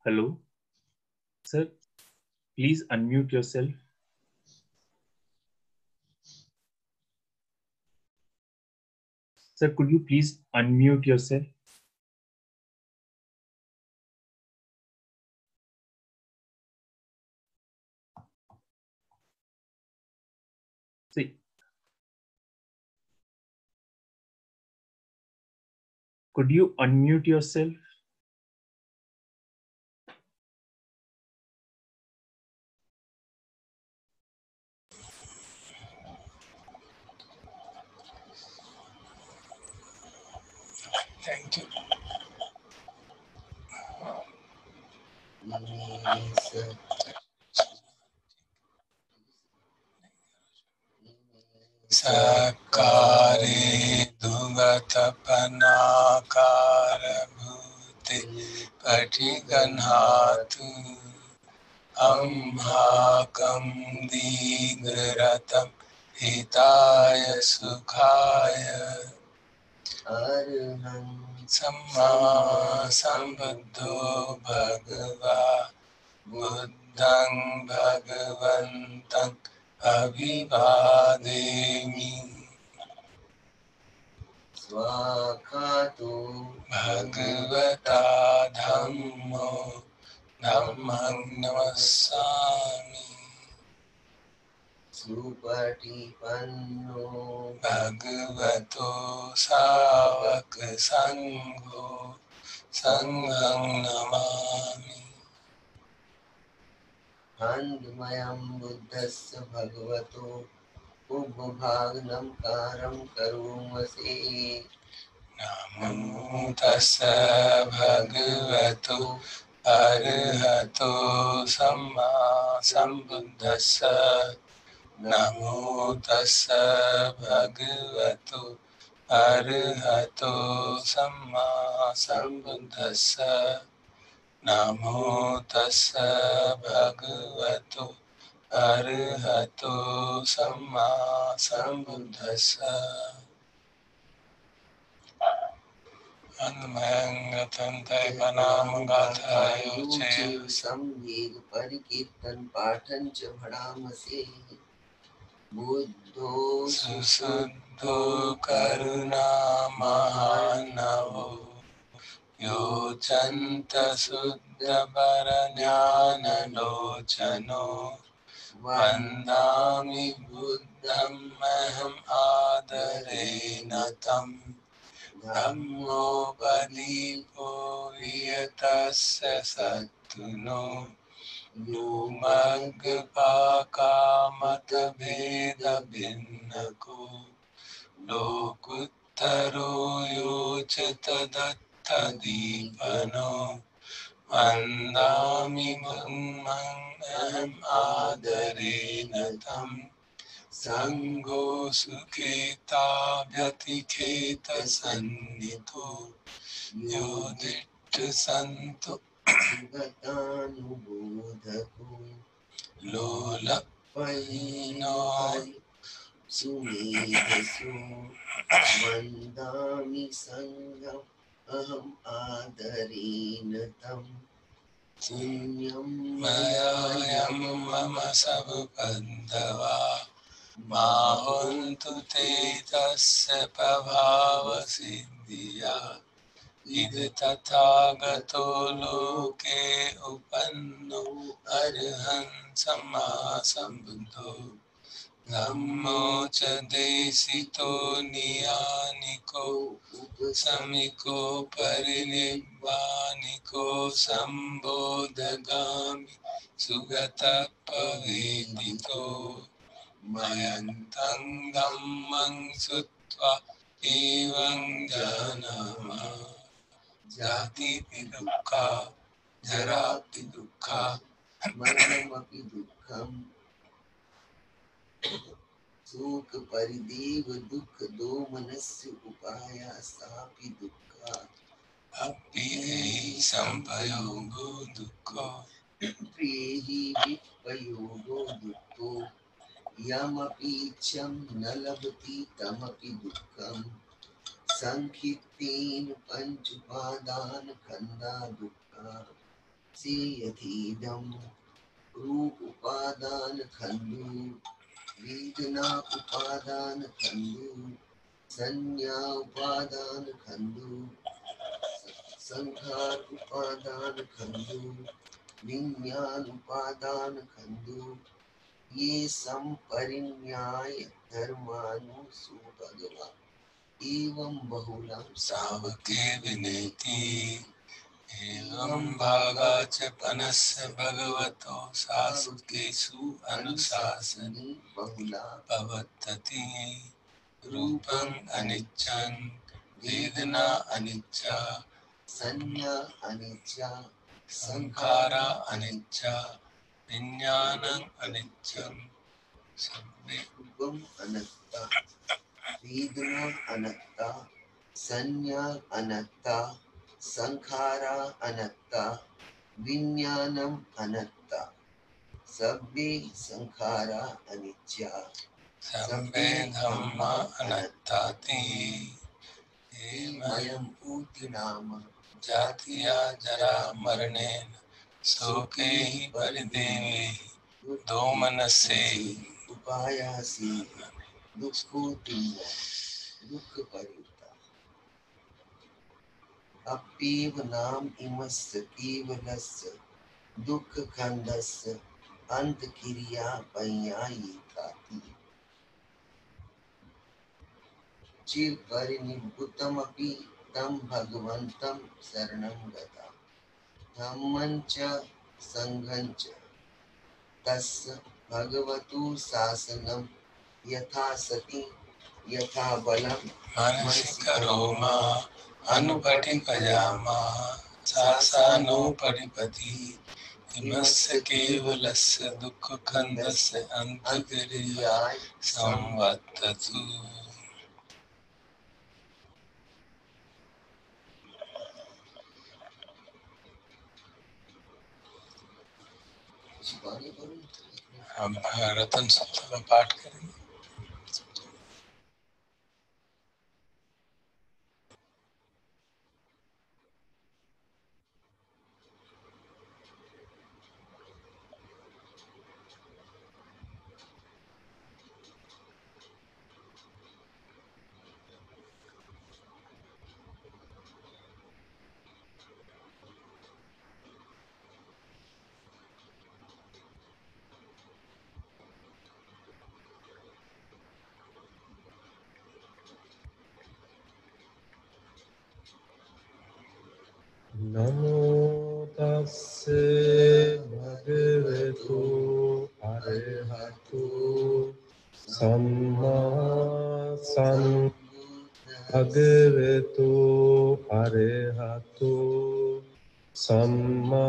Hello, sir. Please unmute yourself. Sir, could you please unmute yourself? See, could you unmute yourself? Thank you. Sakare Dugatapanakarabhuti Patiganhatu Amhakam Digaratam Hitaya Sukhaya Arham Samma Sambuddho Bhagava Buddhang Bhagavantang Abhivademi Swakato Bhagavata Dhammo Dhammang Namassami Supatipanno Bhagavato Savaka Sangho Sanghang Namami Handmayam Buddhasya Bhagavato Ubhagnam Karam Karumase Namo Tassa Bhagavato Arahato Samma Sambuddhassa Namo Tassa Bhagavato Arahato Samma Sambuddhassa Namo Tassa Bhagavato Arahato Samma Sambuddhassa Anmayangatantai Panamangathayoche Samyeg Parikirtan Patancha Bhadamase Buddho Susuddho Karuna Mahanavo Yochanta Suddha Parajnana Lochano Vandami Buddham Maham Adarena Tam Dhammopadipo Viyatasya Sattuno Yomagpaka Mata Veda Bhinnako Lokuttaro Yochata Datta Dipano Vandami Dhammang Aham Adarena Tam Sangho Sukheta Vyatiketa Sannito Yoditta Santo Sugatanubodhaku Lola Paino Sumedhasu Vandami Sangham Aham Adarena Tam Punyam Mayayam Mama Sabupandava Mahontu te tasya pabhava siddhya Ida tathagato loke upanno arhan samma sambuddho Dhammo ca desito niyaniko samiko parinibbaniko sambodhagami sugata pavedito Mayantang dhammang sutva evang janama Jati pidukha jara pidukha maranamapi dukham Sukha parideva dukha do manasya upaya sapi dukha Api sampayogo dukha Priyehi vipayogo dukho Yamapi cham nalabati tamapi dukkam Sankhittin panchupadan khanda dukkha यथीदं रूप उपादान खंडु वेदना उपादान खंडु संज्ञा उपादान खंडु संखार उपादान खंडु विज्ञान उपादान खंडु ये संपरिन्याय धर्मानुसु भगवा एवं बहुलम सावके विनेति एवं भागा च पनस्य भगवतो सासुकेषु अनुशासनी बहुला भवत्यति रूपं अनिच्चं वेदना अनिच्चा संज्ञा अनिच्चा संखारा अनिच्चा विज्ञानं अनिच्चं रूपम अनत्ता वेदना अनत्ता संज्ञा अनत्ता संखारा अनत्ता विज्ञानम अनत्ता सब्बे संखारा अनित्या सर्वे धम्मा अनात्ताति मयम ऊति नाम जातिया जरा मरणेन शोके हि परिदेवे दोमनसे उपायासी दुःखोत्तीर्ण दुःख परिता अप्येव नाम इमस्य केवलस्य दुःख खंडस्य अंत क्रिया पय्यायिकाति चिर परिनिभृतमपि तं भगवन्तं शरणं गता धम्मं च संघं च तस्य भगवतु शासनं यथा सति यथा बलं मनसिकरोमा अनुपटिपजामा सासानोपरिपति इमस्य केवलस्य दुःखखण्डस्य अन्तर्क्रियाय संवर्ततु अब रतन सप्ताह का पाठ करेंगे। नमो तस्से भगवतो अरहतो सम्मा भगवतो अरहतो सम्मा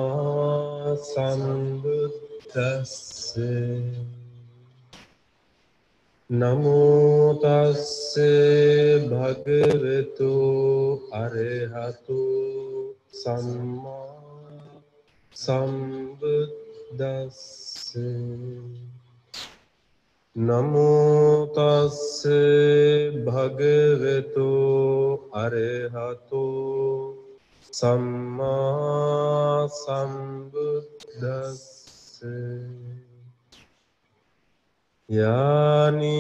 सम्बुद्दस्से नमो तस्से भगवतो अरहतो सम्मा सम्बुद्दस्से नमो तस्से भगवतो अरहतो सम्मा सम्बुद्दस्से यानि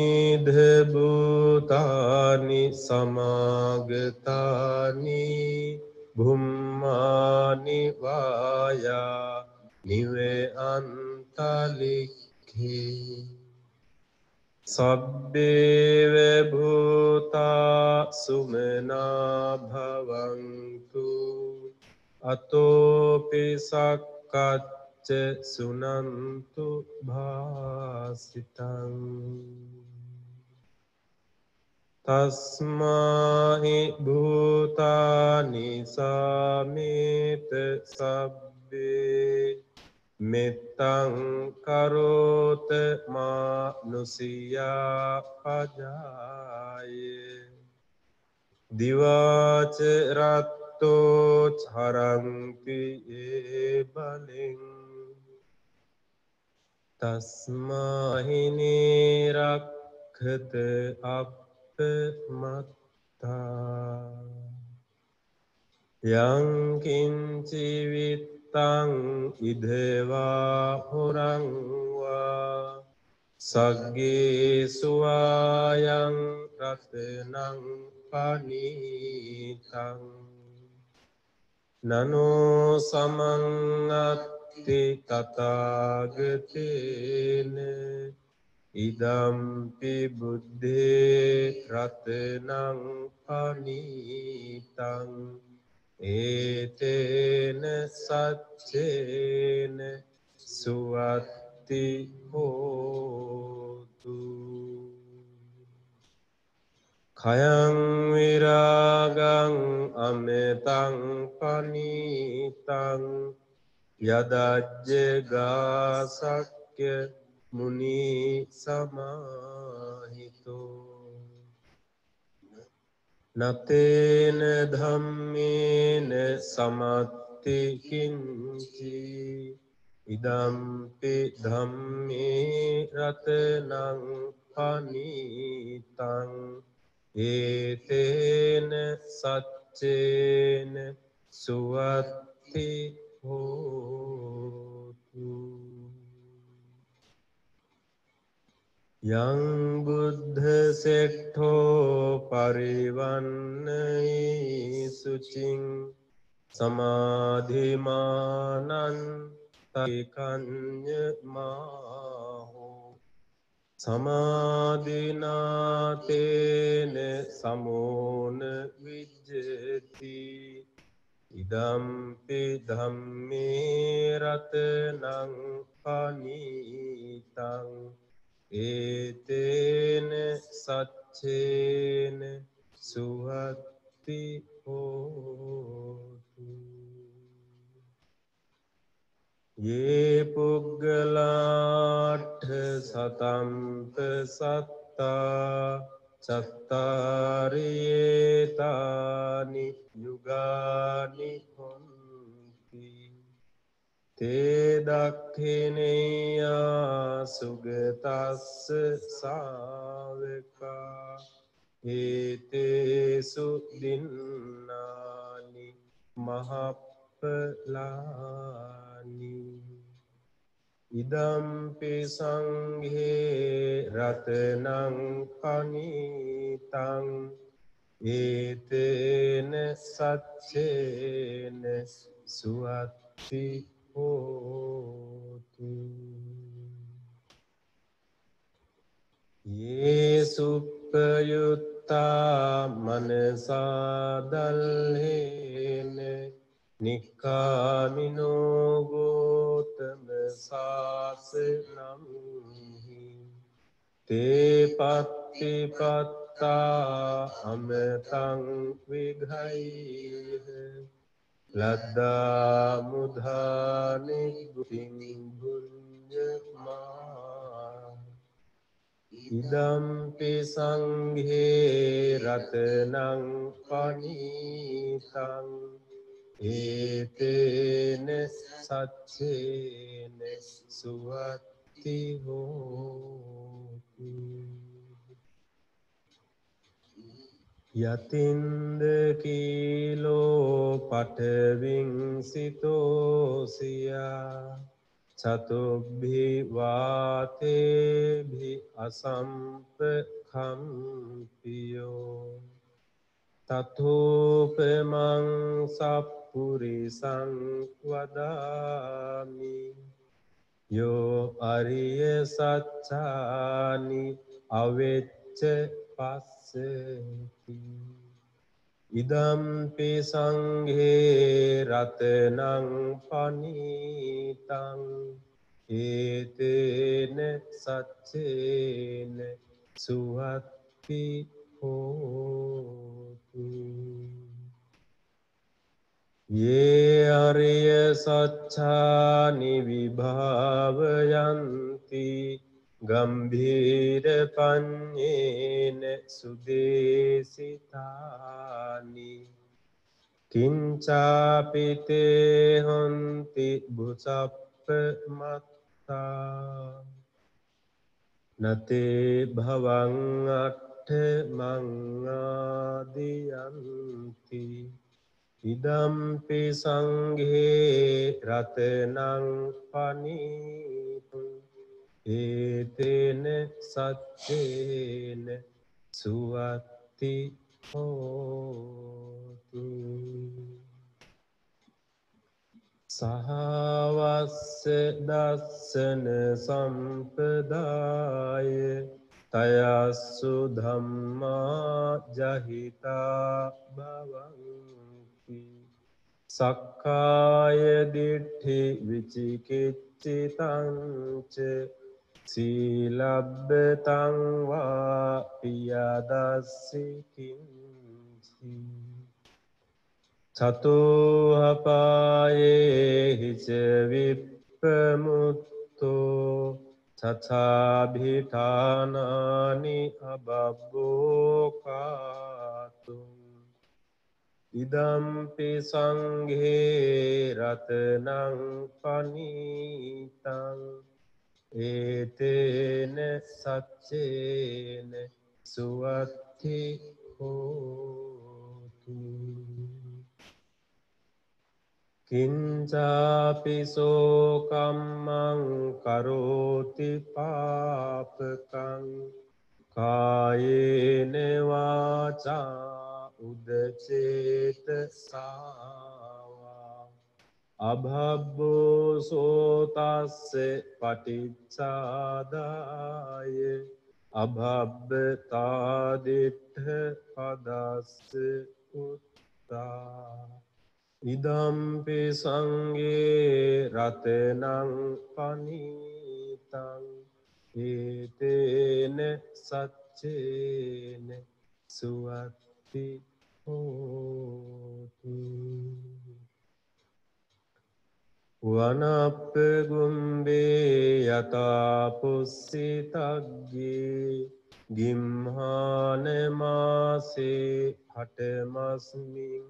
भूतानि समागतानि भूमानि वाया निवे अन्तलिखे सब्बेव भूता सुमना भवन्तु अतोऽपि सक्कच्च सुनन्तु भासितं तस्माहि भूतानि समेत सब्बे मित्तं करोत मानुषिया पजाये दिवाच रत्तो हरन्ति ये बलिं तस्माहि निरक्षत अपमत्ता यं किञ्चित् තං ඉදවා හොරං වා සග්ගේ සුවායං රතනං පනීතං නනෝ සමං තථාගතේන ඉදම්පි බුද්ධේ රතනං පනීතං ඒතේන සච්චේන සුවත්ති හෝතු khයං විරාගං අමෙතං පනීතං යදජ්ජ ගාසක්්‍ය මුනි සමාහිතෝ නතේන ධම්මේන සමත්ති කිංචි ඉදම්පි ධම්මේ රතනං පනීතං ඒතේන සච්චේන සුවත්ති හෝතු යං බුද්ධ සෙට්ඨෝ පරිවන්නයි සුචින් සමාධිමානං තයිකඤ්ඤ මාහෝ සමාධිනාතේන සමෝන විජ්ජති ඉදම්පි ධම්මේ රතනං පනීතං ඒතේන සච්චේන සුවත්ති හෝතු යේ පුග්ගලාට්ඨ සතම්ප සත්තා චත්තාරියේතානි යුගානි හොන්ති තේ දක්ඛිනේයා සුගතස්ස සාවකා ඒතේසු දින්නානි මහප්පලානි ඉදම්පි සංඝේ රතනං පනීතං ඒතේන සච්චේන සුවත්ති හෝතු යේ සුප්පයුත්තා මනසා දල්හේන නික්ඛාමිනෝ ගෝතම සාසනම්හි තේ පත්තිපත්තා අමතං විඝයිහ ලද්දා මුධානි ගුතින් බුඤ්ජමා ඉදම්පි සංඝේ රතනං පනීතං ඒතේන සච්චේන සුවත්ති හෝතු යතින්ද කීලෝ පඨවින් සිතෝසියා චතුබ්බි වාතේභි අසම්පඛම්පියෝ තතෝපමං සප්පුරිසං වදාමි යෝ අරිය සච්ඡානි අවෙච්ච පස්සති ඉදම්පි සංඝේ රතනං පනීතං ඒතේන සච්චේන සුවත්ති හෝතු යේ අරිය සච්ඡානි විභාවයන්ති ගම්භීර පඤ්ඤේන සුදේසිතානි කිංචාපිතේ හොන්ති බුසප්ප මත්තා නතේ භවං අට්ඨ මං ආදියන්ති ඉදම්පි සංඝේ රතනං පනීතුං ඒතේන සච්චේන සුවත්ති හෝති සහවස්ස දස්සන සම්පදාය තයස්සු ධම්මා ජහිතා භවන්ති සක්කාය දිට්ඨි විචිකිච්ඡිතං ච සීලබ්බතං වා පියදස්සි කිංචි චතුහපායේ හිච විප්පමුත්තෝ චචාභිඨානානි අබබ්බෝකාතුම් ඉදම්පි සංඝේ රතනං පනීතං ඒතේන සච්චේන සුවත්ති හෝති කිංචාපිසෝ කම්මං කරෝති පාපකං කායේන වාචා උදචේතසාවා අභබ්බෝ සෝතස්ස පටිච්චාදාය අභබ්බතාදිට්ඨ පදස්ස උත්තා ඉදම්පි සංඝේ රතනං පනීතං ඒතේන සච්චේන සුවත්ති හෝති වනප්පගුම්බේ යතා පුස්සිතග්ගේ ගිම්හාන මාසේ හටමස්මින්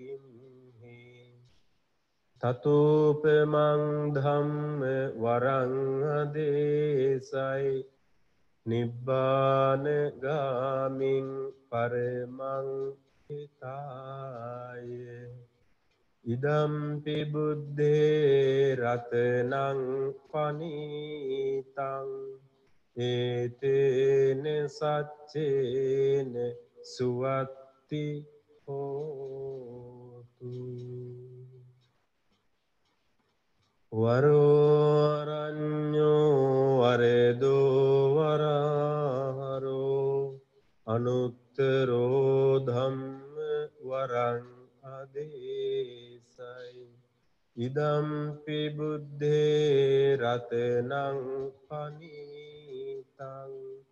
තතෝපමං ධම්ම වරං අදේසයි නිබ්බාන ගාමින් පරමං හිතාය ඉදම්පි බුද්ධේ රතනං පනීතං ඒතේන සච්චේන සුවත්ති හෝතු වරෝරඤ්ඤෝ වරදෝ වරහරෝ අනුත්තරෝ ධම්ම වරං අදේසයි ඉදම්පි බුද්ධේ රතනං පනීතං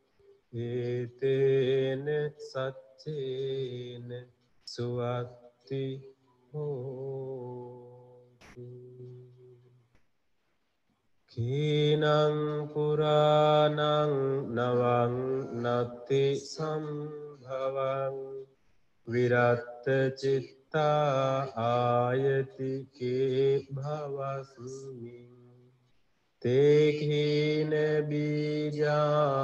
ඒතේන සච්චේන සුවත්ති හෝති කීනං පුරාණං නවං නත්ති සම්භවං විරත්ත චිත්තා ආයතිකේ භවස්මින් තේකීන බීජා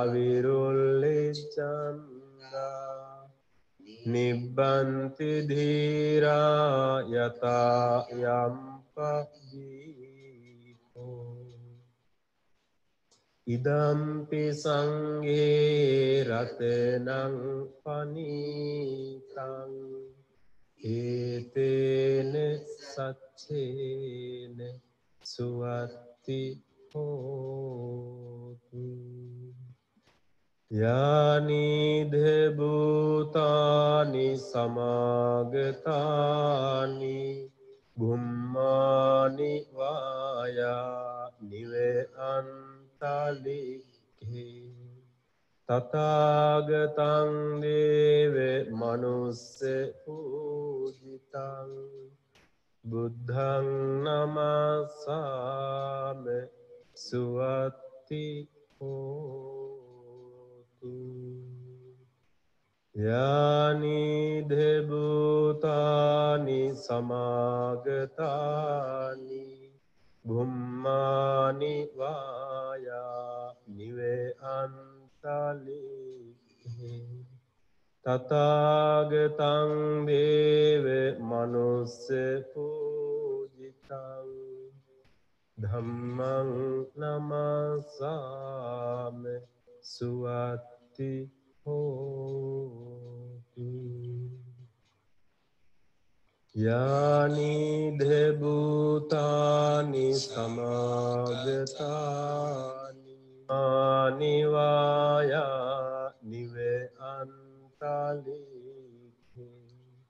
අවිරුල්ලිච්ඡන්දා නිබ්බන්ති ධීරා යතා යම්පදීපෝ ඉදම්පි සංඝේ රතනං පනීතං ඒතේන සච්චේන සුවත්ති හෝති යානිධ භූතානි සමාගතානි බුම්මානි වායා නිවේ අන්තලික්ඛේ තථාගතං දේව මනුස්ස පූජිතං බුද්ධං නමස්සාම සුවත්ති හෝතු යානිධ භූතානි සමාගතානි බුම්මානි වායා නිවේ අන්තලික්ඛේ තථාගතං දේව මනුස්ස පූජිතං ධම්මං නමස්සාමි සුවත්ති හෝතු යානි භූතානි සමාගතානි අනිවායා නිවේ අන්තලිඛේ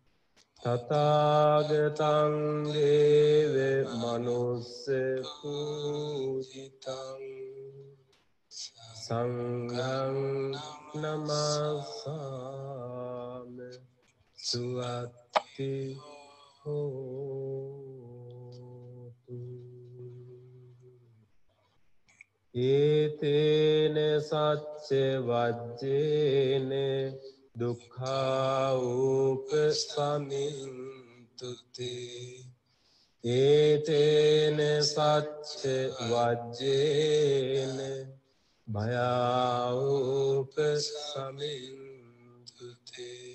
තථාගතං දේව මනුස්ස පූජිතං සංඝං නමස්සාමි සුවත්ති හෝතු ඒතේන සච්ච වජ්ජේන දුක්ඛා උපසමින්තුතේ ඒතේන සච්ච වජ්ජේන භයා උපසමින්තුතේ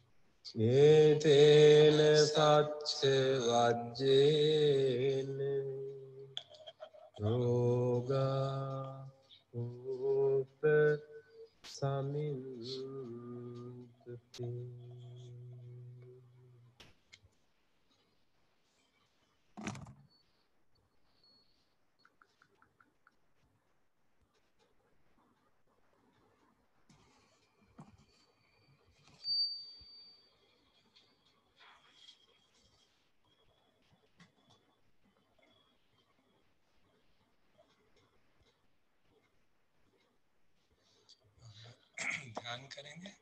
ඒතේන සච්ච වජ්ජේන රෝගා උපසමින්තුතේ ध्यान करेंगे।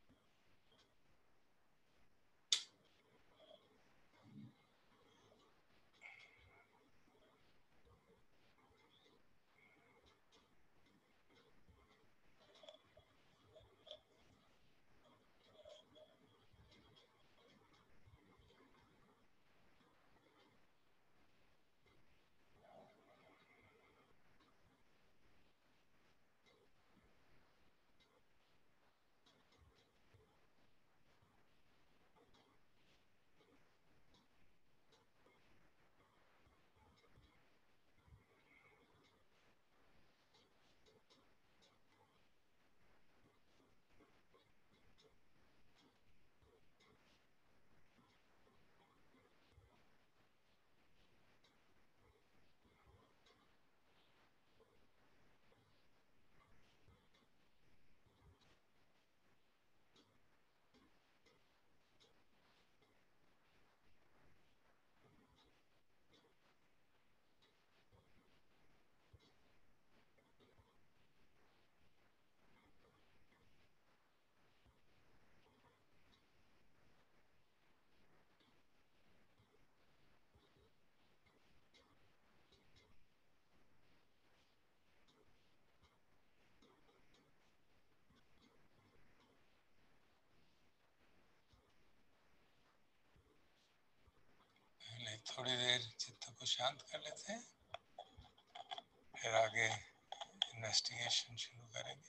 थोड़ी देर चित्त को शांत कर लेते हैं, फिर आगे इन्वेस्टिगेशन शुरू करेंगे।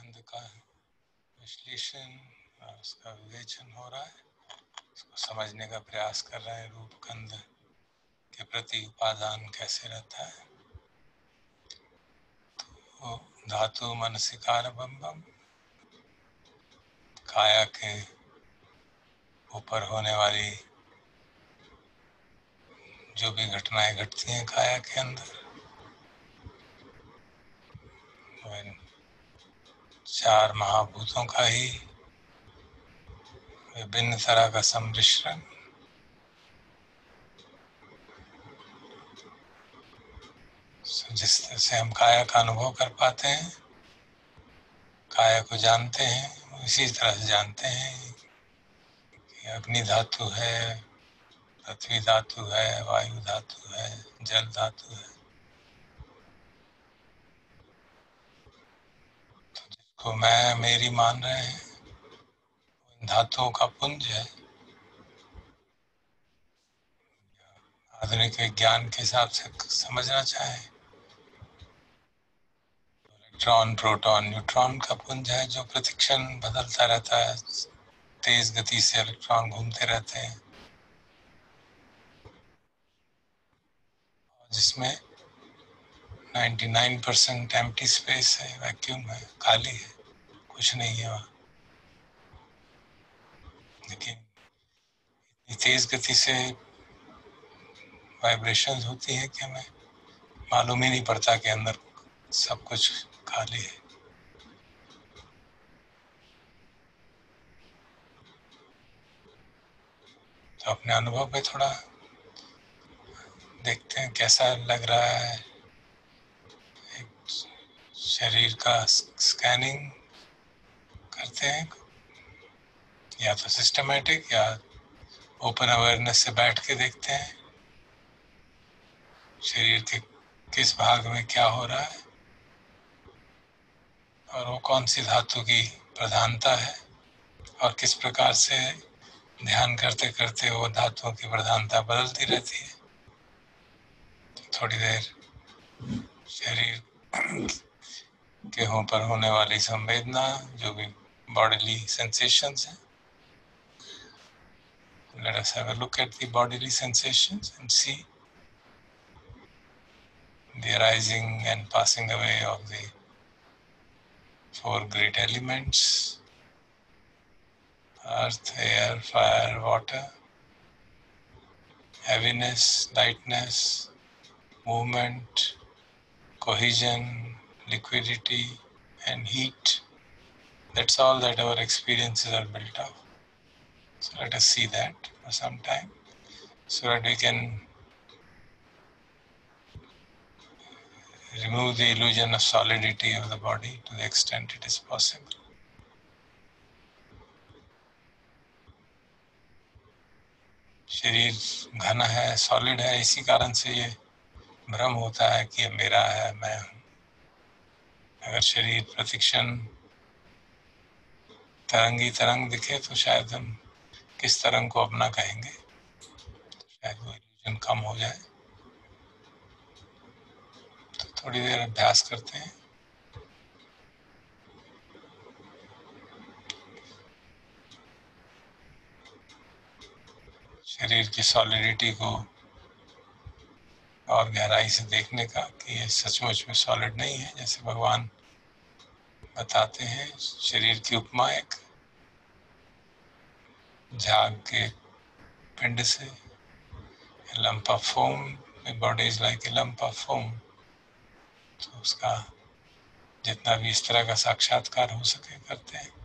गंध का विश्लेषण और उसका विवेचन हो रहा है, उसको समझने का प्रयास कर रहे हैं। रूप गंध के प्रति उपादान कैसे रहता है। तो धातु मनसिकार बम बम, काया के ऊपर होने वाली जो भी घटनाएं घटती हैं काया के अंदर, इन चार महाभूतों का ही विभिन्न तरह का सम्मिश्रण, जिस तरह से हम काया का अनुभव कर पाते हैं, काया को जानते हैं, इसी तरह से जानते हैं कि अग्नि धातु है, पृथ्वी धातु है, वायु धातु है, जल धातु है। तो जिसको मैं मेरी मान रहे हैं, इन धातुओं का पुंज है। आधुनिक विज्ञान के हिसाब से समझना चाहें, इलेक्ट्रॉन, प्रोटॉन, न्यूट्रॉन का पुंज है, जो प्रतिक्षण बदलता रहता है। तेज गति से इलेक्ट्रॉन घूमते रहते हैं, जिसमें 99% एम्प्टी स्पेस है, वैक्यूम है, खाली है, कुछ नहीं है वहाँ। लेकिन इतनी तेज गति से वाइब्रेशंस होती है कि हमें मालूम ही नहीं पड़ता कि अंदर सब कुछ खाली है। तो अपने अनुभव पे थोड़ा देखते हैं कैसा लग रहा है। एक शरीर का स्कैनिंग करते हैं, या तो सिस्टमैटिक या ओपन अवेयरनेस से बैठ के देखते हैं शरीर के किस भाग में क्या हो रहा है और वो कौन सी धातु की प्रधानता है, और किस प्रकार से ध्यान करते करते वो धातुओं की प्रधानता बदलती रहती है। तो थोड़ी देर शरीर के ऊपर होने वाली संवेदना, जो भी बॉडीली सेंसेशंस हैं, let us have a look at the bodily sensations and see the arising and passing away of the four great elements: earth, air, fire, water. Heaviness, lightness, movement, cohesion, liquidity, and heat. That's all that our experiences are built of. So let us see that for some time, so that we can remove the illusion of solidity of the body to the extent it is possible. शरीर घन है, solid है, इसी कारण से ये भ्रम होता है कि ये मेरा है, मैं हूँ। अगर शरीर प्रतिक्षण तरंगी तरंग दिखे तो शायद हम किस तरंग को अपना कहेंगे, शायद वो इल्यूजन कम हो जाए। तो थोड़ी देर अभ्यास करते हैं। शरीर की सॉलिडिटी को और गहराई से देखने का, कि ये सचमुच में सॉलिड नहीं है। जैसे भगवान बताते हैं, शरीर की उपमा एक झाग के पिंड से, lump of foam, body is like a lump of foam. तो उसका जितना भी इस तरह का साक्षात्कार हो सके करते हैं।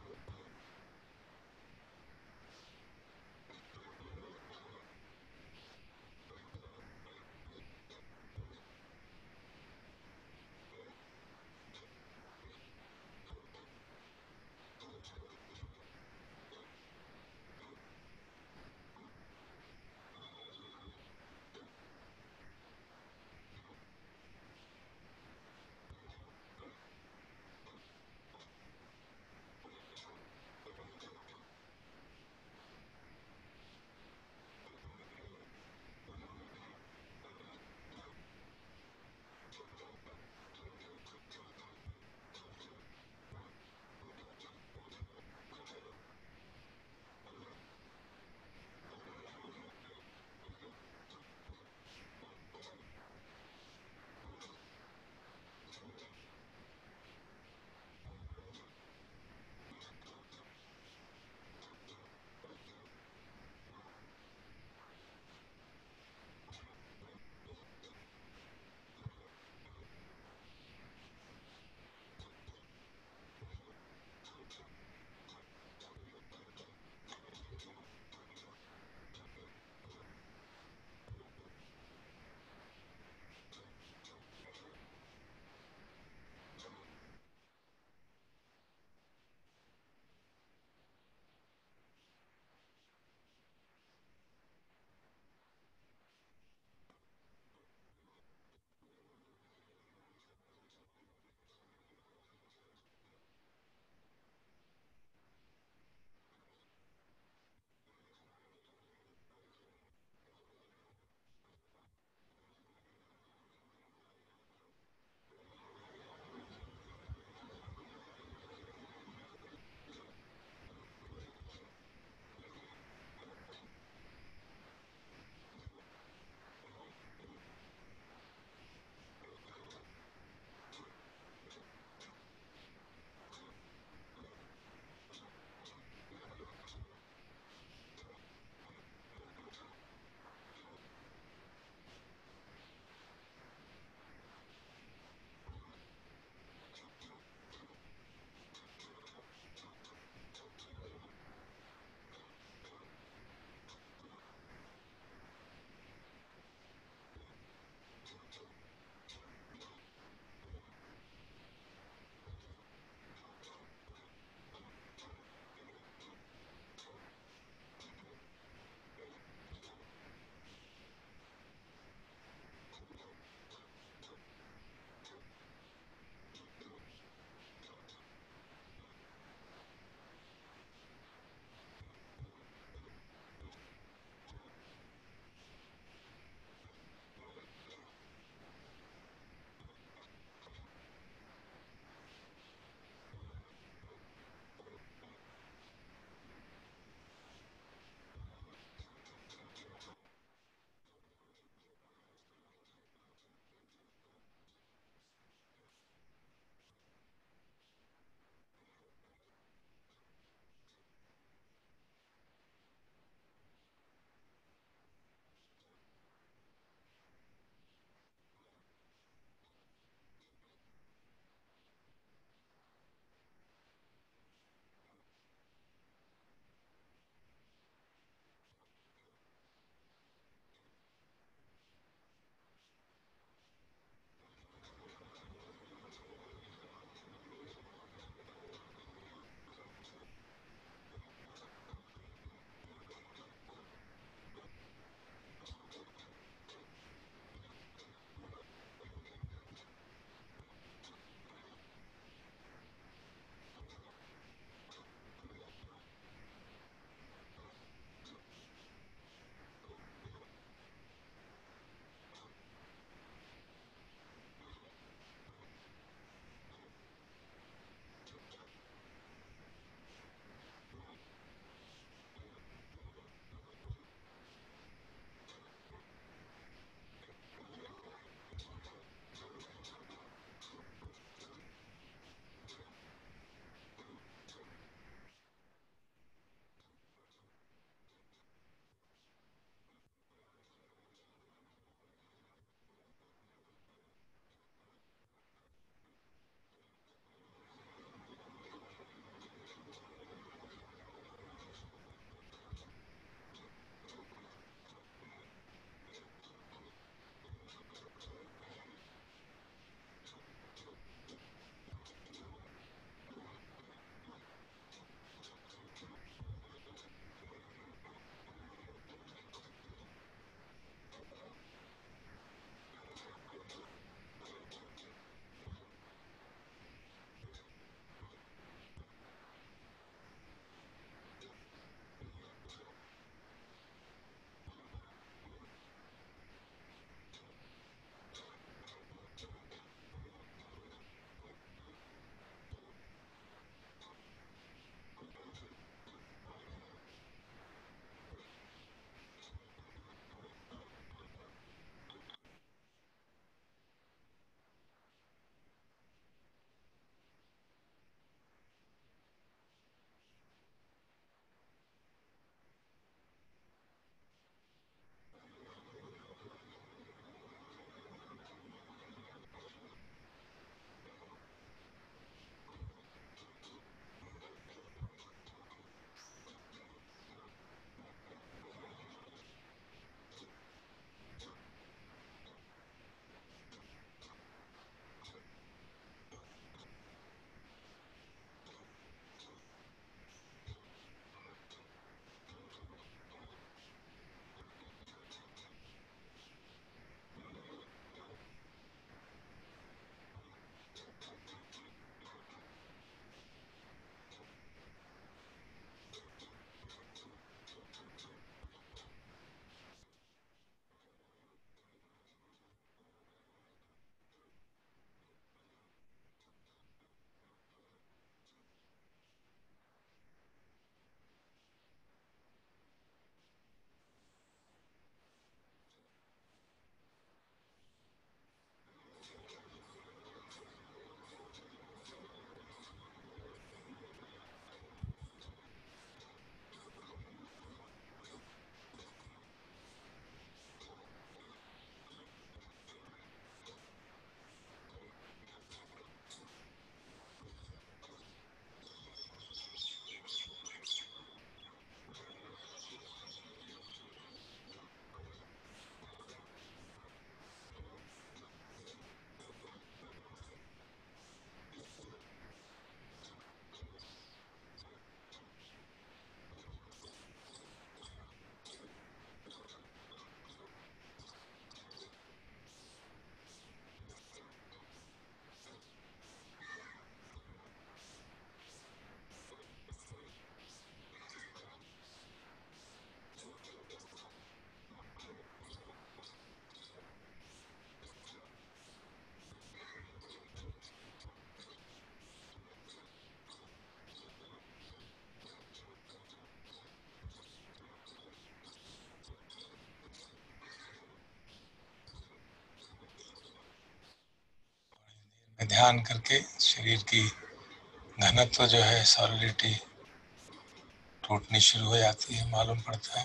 ध्यान करके शरीर की घनत्व जो है, सॉलिडिटी टूटनी शुरू हो जाती है, मालूम पड़ता है।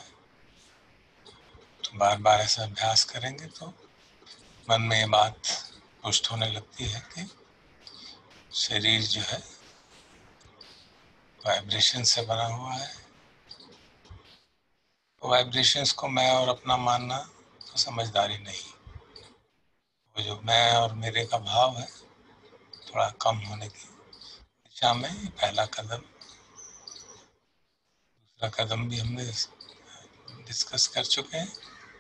तो बार बार ऐसा अभ्यास करेंगे तो मन में ये बात पुष्ट होने लगती है कि शरीर जो है वाइब्रेशन से बना हुआ है। वाइब्रेशंस को मैं और अपना मानना तो समझदारी नहीं। वो जो मैं और मेरे का भाव है थोड़ा कम होने की दिशा में ये पहला कदम। दूसरा कदम भी हमने डिस्कस कर चुके हैं।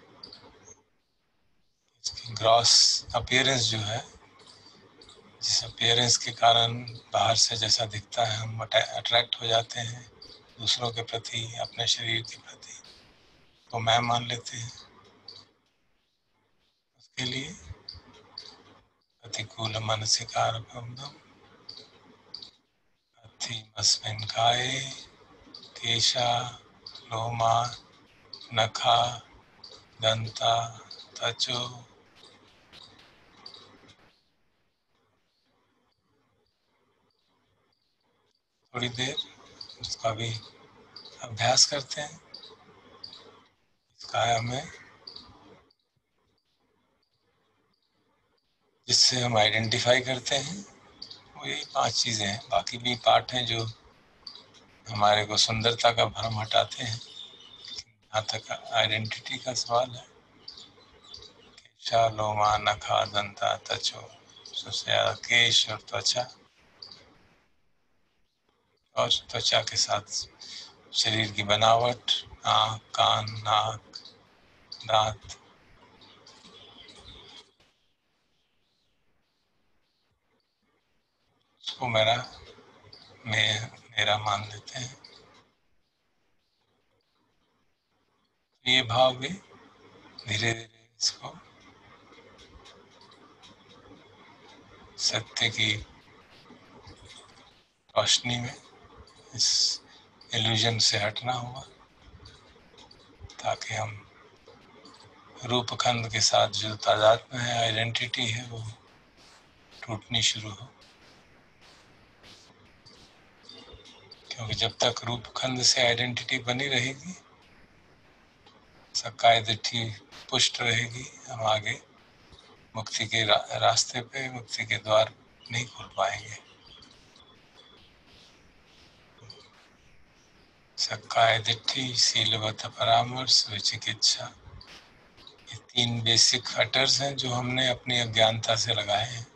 इसकी ग्रॉस अपीयरेंस जो है, जिस अपीयरेंस के कारण बाहर से जैसा दिखता है हम अट्रैक्ट हो जाते हैं दूसरों के प्रति, अपने शरीर के प्रति, तो मैं मान लेते हैं। उसके लिए प्रतिकूल मानसिकारकम् अत्थिमस्मिन् काये केशा लोमा नखा दंता त्वचो। थोड़ी देर उसका भी अभ्यास करते हैं। इस काया में जिससे हम आइडेंटिफाई करते हैं वो यही 5 चीज़ें हैं। बाकी भी पार्ट हैं जो हमारे को सुंदरता का भ्रम हटाते हैं। यहाँ तक आइडेंटिटी का सवाल है। केशा लोमा नखा दंता त्वचो, सबसे केश और त्वचा, और त्वचा के साथ शरीर की बनावट, आँख, कान, नाक, दांत। उसको मेरा मान लेते हैं। ये भाव भी धीरे धीरे इसको सत्य की रोशनी में इस इल्यूजन से हटना होगा, ताकि हम रूपखंड के साथ जो तादाद में है, आइडेंटिटी है, वो टूटनी शुरू हो। क्योंकि जब तक रूपखंड से आइडेंटिटी बनी रहेगी, सक्काय दिट्ठी पुष्ट रहेगी, हम आगे मुक्ति के रास्ते पे, मुक्ति के द्वार नहीं खोल पाएंगे। सक्काय दिट्ठी, शीलवत परामर्श, विचिकित्सा, ये 3 बेसिक फैक्टर्स हैं जो हमने अपनी अज्ञानता से लगाए हैं।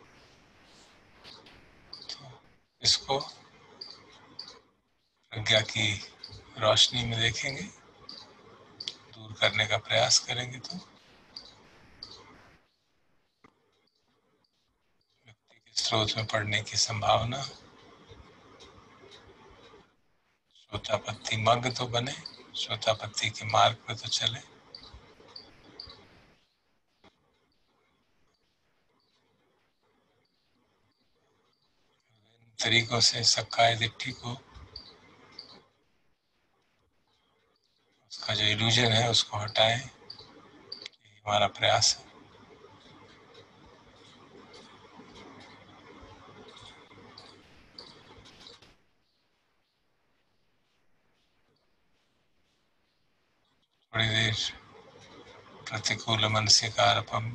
तो इसको प्रज्ञा की रोशनी में देखेंगे, दूर करने का प्रयास करेंगे तो मुक्ति के स्रोत में पड़ने की संभावना। श्रोतापत्ति मग्न तो बने, श्रोतापत्ति के मार्ग पर तो चले। तरीकों से सक्काय दिट्ठी को, उसका जो इल्यूजन है उसको हटाएं, ये हमारा प्रयास है। थोड़ी देर प्रतिकूल मनसिकारकम्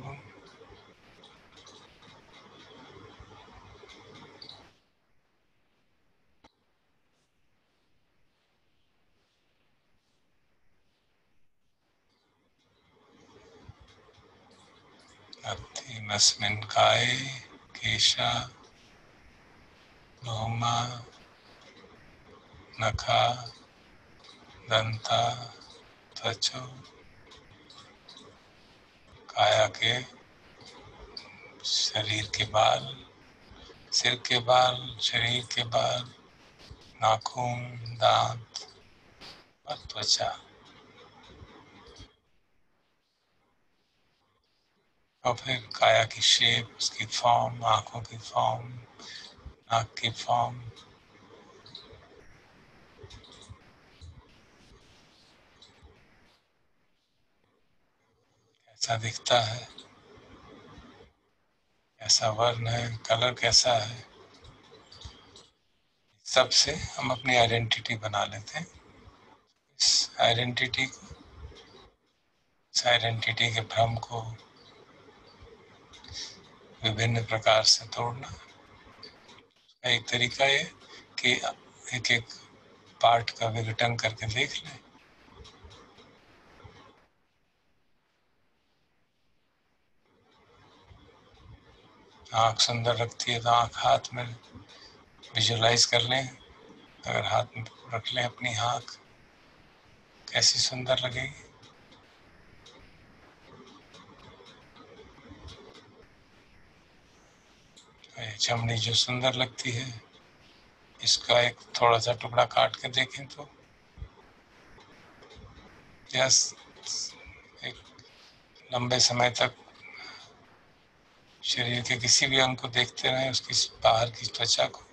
अत्थिमस्मिन् काये केशा लोमा नखा दंता त्वचो। काया के शरीर के बाल, सिर के बाल, शरीर के बाल, नाखून, दांत और त्वचा। और फिर काया की शेप, उसकी फॉर्म, आंखों की फॉर्म, नाक की फॉर्म, कैसा दिखता है। कैसा वर्ण है, कलर कैसा है, सबसे हम अपनी आइडेंटिटी बना लेते हैं। इस आइडेंटिटी के भ्रम को विभिन्न प्रकार से तोड़ना। एक तरीका ये कि एक एक पार्ट का विघटन करके देख लें। आँख सुंदर लगती है तो आँख हाथ में विजुलाइज कर लें। अगर हाथ में रख लें अपनी आँख, कैसी सुंदर लगेगी। ये चमड़ी जो सुंदर लगती है, इसका एक थोड़ा सा टुकड़ा काट के देखें तो यस, एक लंबे समय तक शरीर के किसी भी अंग को देखते रहें, उसकी बाहर की त्वचा को,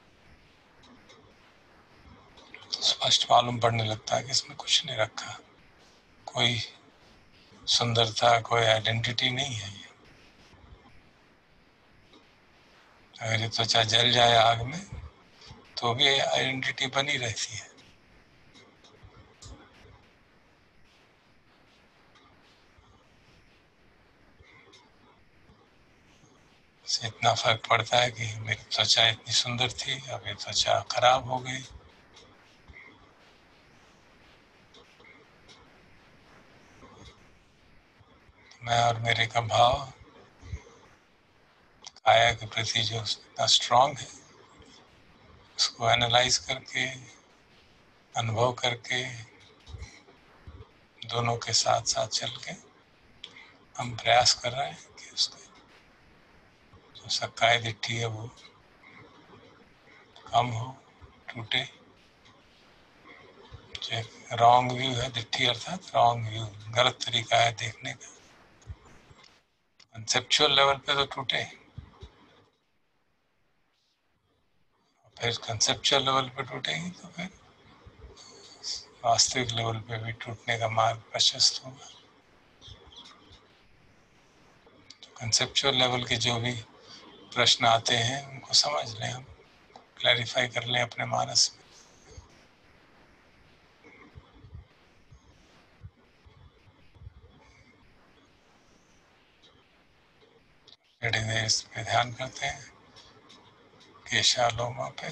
स्पष्ट मालूम पड़ने लगता है कि इसमें कुछ नहीं रखा, कोई सुंदरता, कोई आइडेंटिटी नहीं है। अगर ये त्वचा जल जाए आग में तो भी आइडेंटिटी बनी रहती है। इससे इतना फर्क पड़ता है कि मेरी त्वचा इतनी सुंदर थी, अब ये त्वचा खराब हो गई। मैं और मेरे का भाव काया के प्रति जो इतना स्ट्रांग है, उसको एनालाइज करके, अनुभव करके, दोनों के साथ साथ चल के हम प्रयास कर रहे हैं कि उसके जो सक्काय दिट्ठी है वो कम हो, टूटे। जो रॉन्ग व्यू है, दिट्ठी अर्थात रॉन्ग व्यू, गलत तरीका है देखने का, कंसेप्चुअल लेवल पे तो टूटे, फिर कंसेप्चुअल लेवल पे टूटेगी तो फिर वास्तविक लेवल पे भी टूटने का मार्ग प्रशस्त होगा। तो कंसेप्चुअल लेवल के जो भी प्रश्न आते हैं उनको समझ लें, हम क्लैरिफाई कर लें अपने मानस में। थोड़ी देर इस पे ध्यान करते हैं, केशालोमा पे।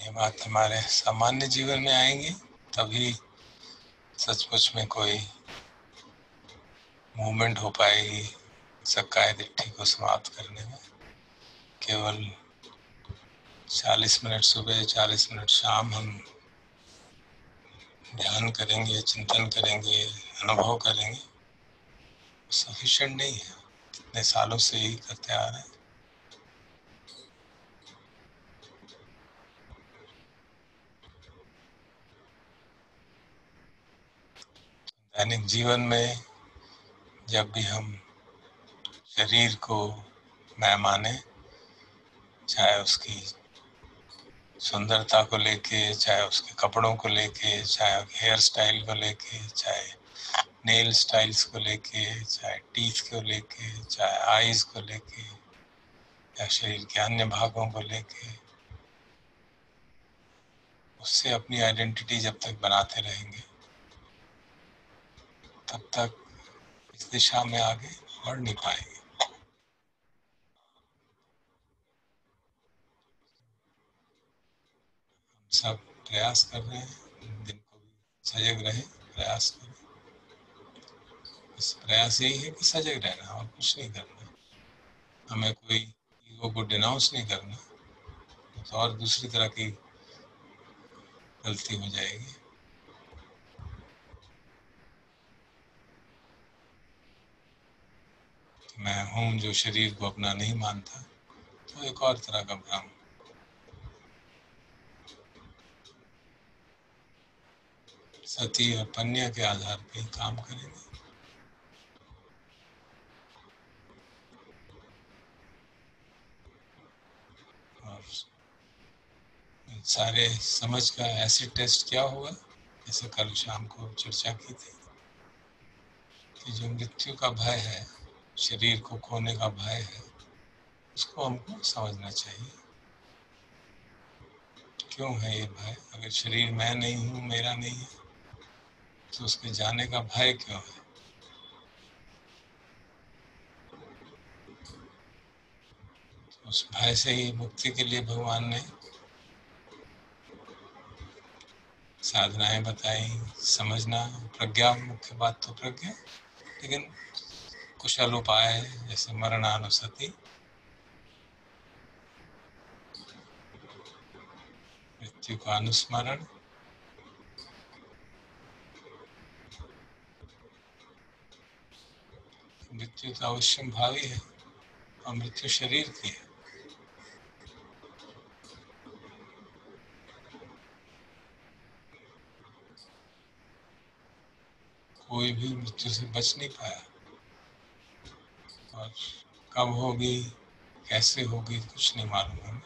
ये बात हमारे सामान्य जीवन में आएंगी तभी सचमुच में कोई मूवमेंट हो पाएगी सक्काय दिट्ठी को समाप्त करने में। केवल 40 मिनट सुबह 40 मिनट शाम हम ध्यान करेंगे, चिंतन करेंगे, अनुभव करेंगे, सफिशिएंट नहीं है। इतने सालों से यही करते आ रहे हैं। दैनिक जीवन में जब भी हम शरीर को मैं माने, चाहे उसकी सुंदरता को लेके, चाहे उसके कपड़ों को लेके, चाहे हेयर स्टाइल को लेके, चाहे नेल स्टाइल्स को लेके, चाहे टीथ को लेके, चाहे आईज को लेके, या शरीर के अन्य भागों को लेके, उससे अपनी आइडेंटिटी जब तक बनाते रहेंगे तब तक इस दिशा में आगे बढ़ नहीं पाएंगे। सब प्रयास कर रहे हैं, दिन को भी सजग रहे, प्रयास करें। इस प्रयास यही है कि सजग रहना और कुछ नहीं करना। हमें कोई ईगो को डिनाउंस नहीं करना, तो और दूसरी तरह की गलती हो जाएगी। मैं हूँ जो शरीर को अपना नहीं मानता, तो एक और तरह का भ्रम। सती और पन्या के आधार पे ही काम करेंगे। और सारे समझ का एसिड टेस्ट क्या होगा, जैसे कल शाम को चर्चा की थी कि जो मृत्यु का भय है, शरीर को खोने का भय है, उसको हमको समझना चाहिए। क्यों है ये भय? अगर शरीर मैं नहीं हूँ, मेरा नहीं है, तो उसके जाने का भय क्यों है? उस भय से ही मुक्ति के लिए भगवान ने साधनाएं बताई। समझना, प्रज्ञा, मुख्य बात तो प्रज्ञा, लेकिन कुशल उपाय जैसे मरणानुसति, मृत्यु का अनुस्मरण, मृत्यु तो अवश्य भावी है और मृत्यु शरीर की है। कोई भी मृत्यु से बच नहीं पाया, और कब होगी, कैसे होगी, कुछ नहीं मालूम हमें।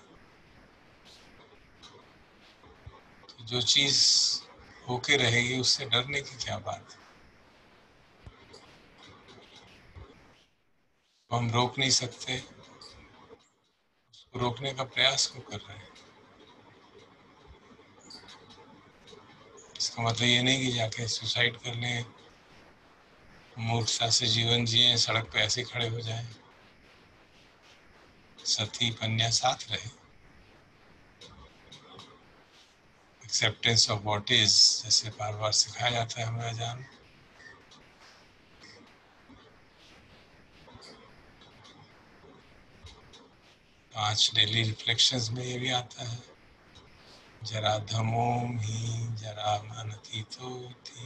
तो जो चीज होके रहेगी उससे डरने की क्या बात है? तो हम रोक नहीं सकते, उसको रोकने का प्रयास क्यों कर रहे हैं? इसका मतलब ये नहीं कि जाके सुसाइड कर लें, मूर्खता से जीवन जिए, सड़क पे ऐसे खड़े हो जाएं। सती पन्या साथ रहे। एक्सेप्टेंस ऑफ व्हाट इज, जैसे बार बार सिखाया जाता है हमें अजान। पांच डेली रिफ्लेक्शंस में ये भी आता है, जरा धमोम ही जरा मानती तो थी,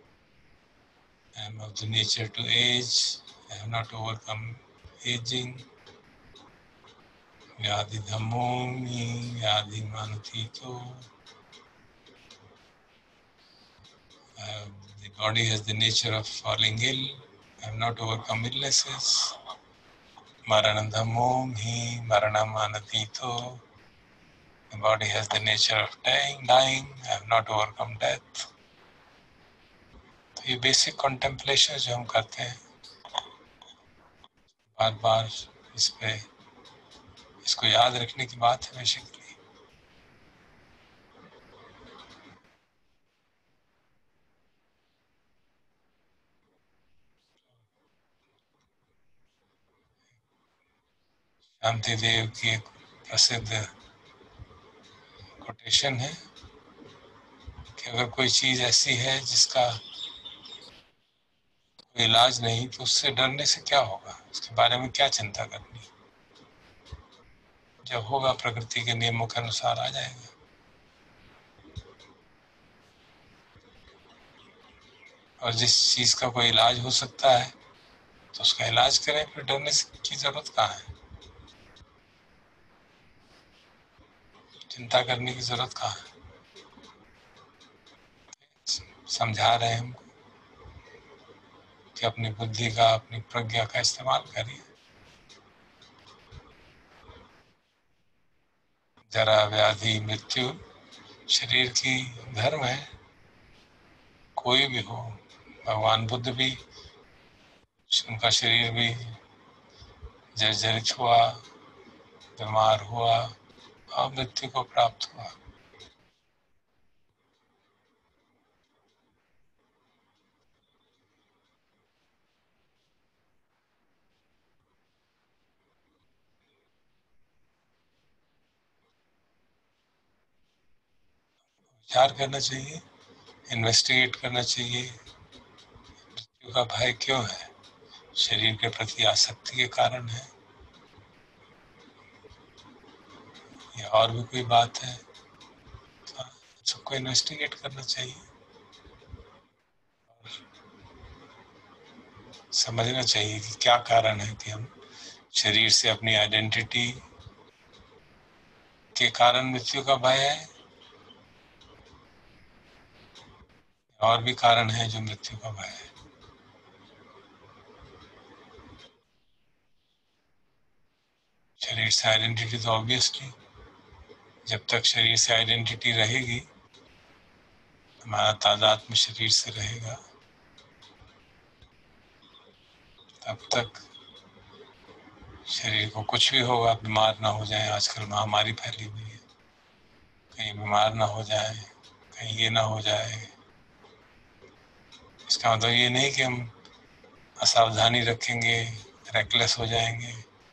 I am of the nature to age, I have not overcome aging, व्याधि धमोमी व्याधि मानती तो, the body has the nature of falling ill, I have not overcome illnesses, maranam dhamomi maranam manati to, the body has the nature of dying, I have not overcome death. तो ये basic contemplation जो हम करते हैं, बार बार इस पे, इसको याद रखने की बात है बेसिकली। शांति देव की एक प्रसिद्ध कोटेशन है कि अगर कोई चीज ऐसी है जिसका कोई इलाज नहीं तो उससे डरने से क्या होगा, उसके बारे में क्या चिंता करनी, जब होगा प्रकृति के नियमों के अनुसार आ जाएगा। और जिस चीज का कोई इलाज हो सकता है तो उसका इलाज करें, फिर डरने की जरूरत कहाँ है, चिंता करने की जरूरत कहाँ है। समझा रहे हैं हमको कि अपनी बुद्धि का, अपनी प्रज्ञा का इस्तेमाल करिए। जरा, व्याधि, मृत्यु शरीर की धर्म है, कोई भी हो। भगवान बुद्ध भी, उनका शरीर भी जर्जरित हुआ, बीमार हुआ और मृत्यु को प्राप्त हुआ। विचार करना चाहिए, इन्वेस्टिगेट करना चाहिए, मृत्यु का भय क्यों है, शरीर के प्रति आसक्ति के कारण है या और भी कोई बात है, तो सबको इन्वेस्टिगेट करना चाहिए। समझना चाहिए कि क्या कारण है कि हम शरीर से अपनी आइडेंटिटी के कारण मृत्यु का भय है, और भी कारण है जो मृत्यु का भय है। शरीर से आइडेंटिटी तो ऑब्वियसली, जब तक शरीर से आइडेंटिटी रहेगी, हमारा तादात्म्य शरीर से रहेगा, तब तक शरीर को कुछ भी होगा, बीमार ना हो जाए। आजकल महामारी फैली हुई है, कहीं बीमार ना हो जाए, कहीं ये ना हो जाए। इसका मतलब ये नहीं कि हम असावधानी रखेंगे, रेकलेस हो जाएंगे,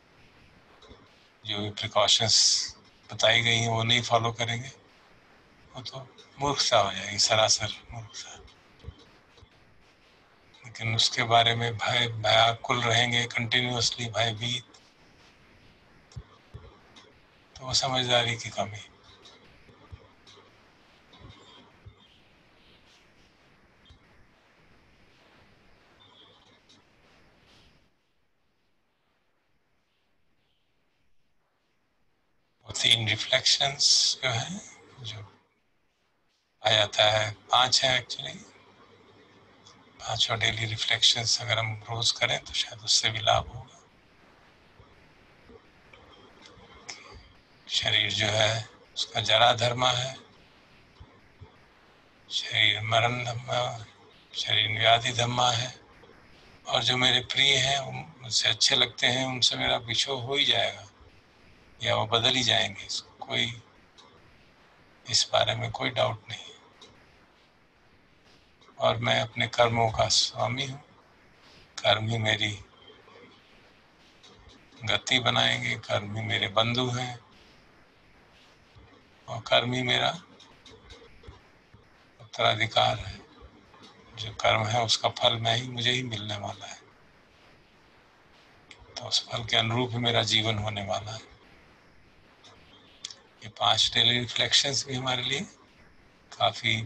जो भी प्रिकॉशंस बताई गई हैं वो नहीं फॉलो करेंगे, वो तो मूर्खता हो जाएगी, सरासर मूर्खता। लेकिन उसके बारे में भयाकुल रहेंगे, कंटिन्यूअसली भयभीत, तो वो समझदारी की कमी। वो 3 रिफ्लेक्शंस जो है, जो आ जाता है, 5 है एक्चुअली, 5 डेली रिफ्लेक्शंस अगर हम रोज करें तो शायद उससे भी लाभ होगा। शरीर जो है उसका जरा धर्मा है, शरीर मरण धम्मा, शरीर व्याधि धम्मा है, और जो मेरे प्रिय हैं, मुझसे अच्छे लगते हैं, उनसे मेरा विछोह हो ही जाएगा या वो बदल ही जाएंगे, कोई इस बारे में कोई डाउट नहीं। और मैं अपने कर्मों का स्वामी हूँ, कर्म ही मेरी गति बनाएंगे, कर्म ही मेरे बंधु हैं, और कर्म ही मेरा उत्तराधिकार है। जो कर्म है उसका फल मुझे ही मिलने वाला है, तो उस फल के अनुरूप ही मेरा जीवन होने वाला है। ये 5 डेली रिफ्लेक्शंस भी हमारे लिए काफी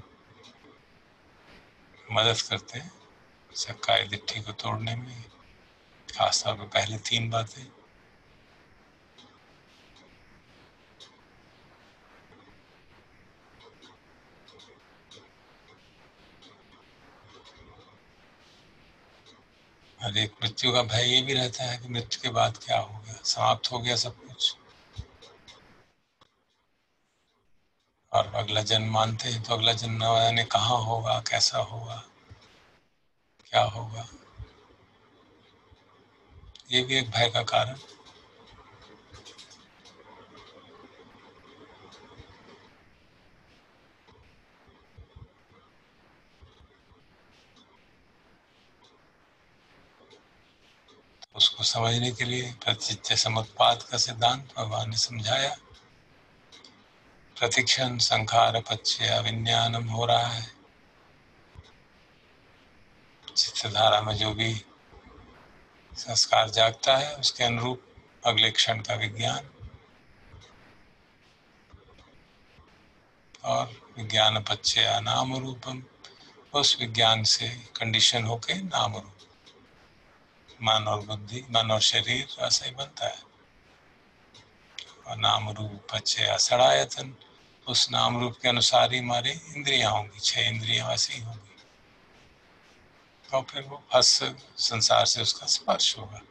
मदद करते हैं सक्काय दिट्ठी को तोड़ने में, खासतौर पर पहले 3 बातें। और एक मृत्यु का भय ये भी रहता है कि मृत्यु के बाद क्या हो गया, समाप्त हो गया सब कुछ, और अगला जन्म मानते हैं तो अगला जन्म न जाने कहाँ होगा, कैसा होगा, क्या होगा, ये भी एक भय का कारण। उसको समझने के लिए प्रतीच्य समुत्पाद का सिद्धांत भगवान ने समझाया। प्रतिक्षण संखार पच्चय विज्ञानम हो रहा है। चित्तधारा में जो भी संस्कार जागता है उसके अनुरूप अगले क्षण का विज्ञान, और विज्ञान पच्चय नाम रूपम, उस विज्ञान से कंडीशन होके नाम रूप, मन और बुद्धि, मन और शरीर ऐसा ही बनता है। और नाम रूप पच्चय षडायतन, उस नाम रूप के अनुसार ही हमारी इंद्रियां होंगी, 6 इंद्रियां वैसे ही होंगी। और फिर वो हस संसार से उसका स्पर्श होगा।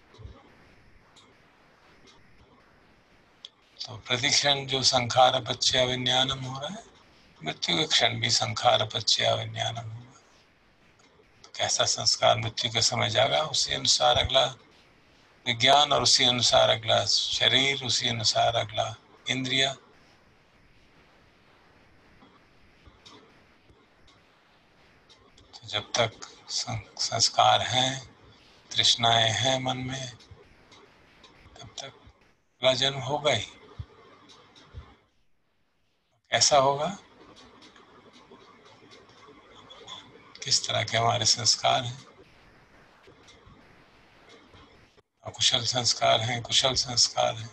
तो प्रतिक्षण जो संखार पच्चय विज्ञानम हो रहा है, मृत्यु के क्षण भी संखार पच्चय विज्ञानम होगा। तो कैसा संस्कार मृत्यु के समय जागा, उसी अनुसार अगला विज्ञान, और उसी अनुसार अगला शरीर, उसी अनुसार अगला इंद्रिया। तो जब तक संस्कार हैं, तृष्णाएं हैं मन में, तब तक अगला जन्म होगा ही। कैसा होगा, किस तरह के हमारे संस्कार हैं, अकुशल संस्कार हैं, कुशल संस्कार हैं।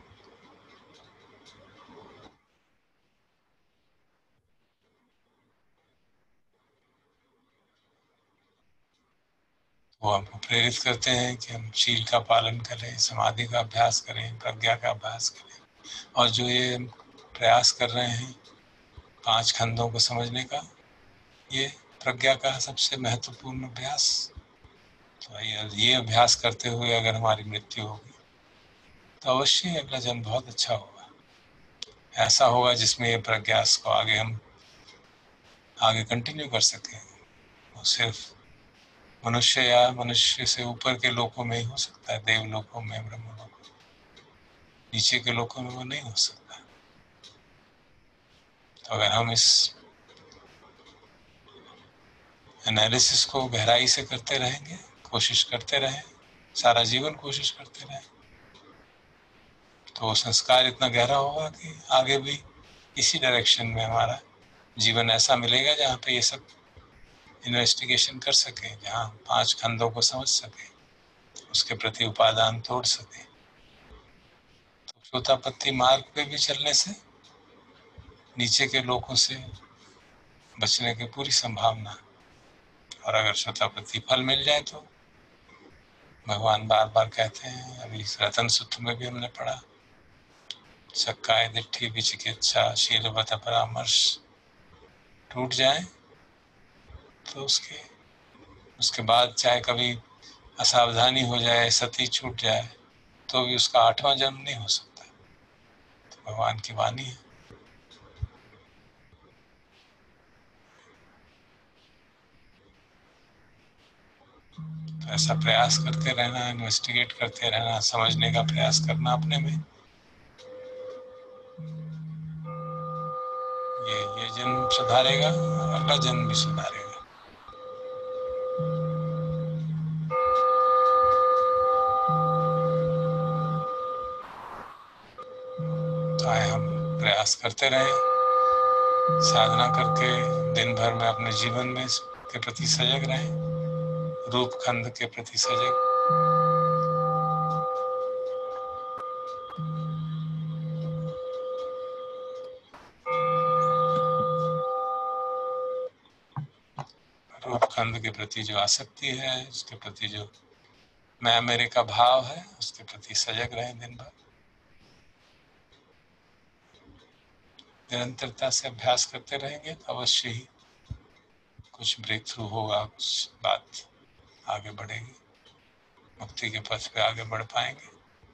वो हमको प्रेरित करते हैं कि हम शील का पालन करें, समाधि का अभ्यास करें, प्रज्ञा का अभ्यास करें। और जो ये प्रयास कर रहे हैं 5 खंडों को समझने का, ये प्रज्ञा का सबसे महत्वपूर्ण अभ्यास। तो ये अभ्यास करते हुए अगर हमारी मृत्यु होगी तो अवश्य ही अगला जन्म बहुत अच्छा होगा। ऐसा होगा जिसमें ये प्रज्ञास को हम आगे कंटिन्यू कर सकें। वो सिर्फ मनुष्य या मनुष्य से ऊपर के लोकों में ही हो सकता है, देव लोकों में, ब्रह्म लोकों में। नीचे के लोकों में वो नहीं हो सकता। तो अगर हम इस एनालिसिस को गहराई से करते रहेंगे, कोशिश करते रहें, सारा जीवन कोशिश करते रहें, तो संस्कार इतना गहरा होगा कि आगे भी इसी डायरेक्शन में हमारा जीवन ऐसा मिलेगा जहाँ पे ये सब इन्वेस्टिगेशन कर सकें, जहाँ 5 खंडों को समझ सकें, उसके प्रति उपादान तोड़ सकें। तो श्रोतापत्ति मार्ग पे भी चलने से नीचे के लोगों से बचने की पूरी संभावना। और अगर श्रोतापत्ति फल मिल जाए तो भगवान बार बार कहते हैं, अभी रतन सूत्र में भी हमने पढ़ा, सक्काय दिट्ठी विचिकित्सा शीलवत परामर्श टूट जाए तो उसके बाद चाहे कभी असावधानी हो जाए, सती छूट जाए, तो भी उसका 8वां जन्म नहीं हो सकता। तो भगवान की वाणी है। तो ऐसा प्रयास करते रहना, इन्वेस्टिगेट करते रहना, समझने का प्रयास करना अपने में। ये जन्म सुधारेगा, अगला जन्म भी सुधारेगा। तो आए हम प्रयास करते रहें, साधना करके दिन भर में अपने जीवन में के प्रति सजग रहें, रूप खंड के प्रति सजग। रूप खंड के प्रति जो आसक्ति है, उसके प्रति जो मैं मेरे का भाव है, उसके प्रति सजग रहें दिन भर। निरंतरता से अभ्यास करते रहेंगे तो अवश्य ही कुछ ब्रेक थ्रू होगा, कुछ बात आगे बढ़ेगी, मुक्ति के पथ पे आगे बढ़ पाएंगे।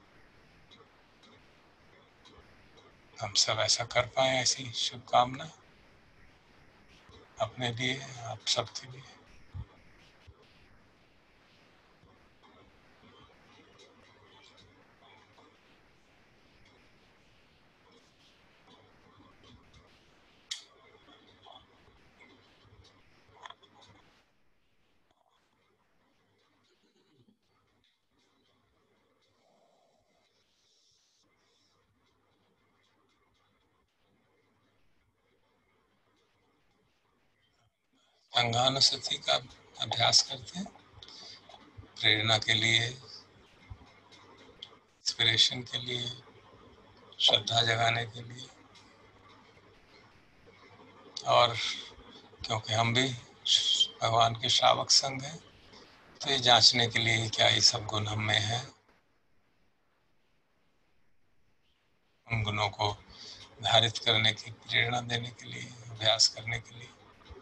हम सब ऐसा कर पाए, ऐसी शुभकामना अपने लिए, आप सबके लिए। अंगानुसति का अभ्यास करते हैं प्रेरणा के लिए, इंस्पिरेशन के लिए, श्रद्धा जगाने के लिए, और क्योंकि हम भी भगवान के श्रावक संग हैं तो ये जांचने के लिए क्या ये सब गुण हम में है, उन गुणों को धारित करने की प्रेरणा देने के लिए, अभ्यास करने के लिए।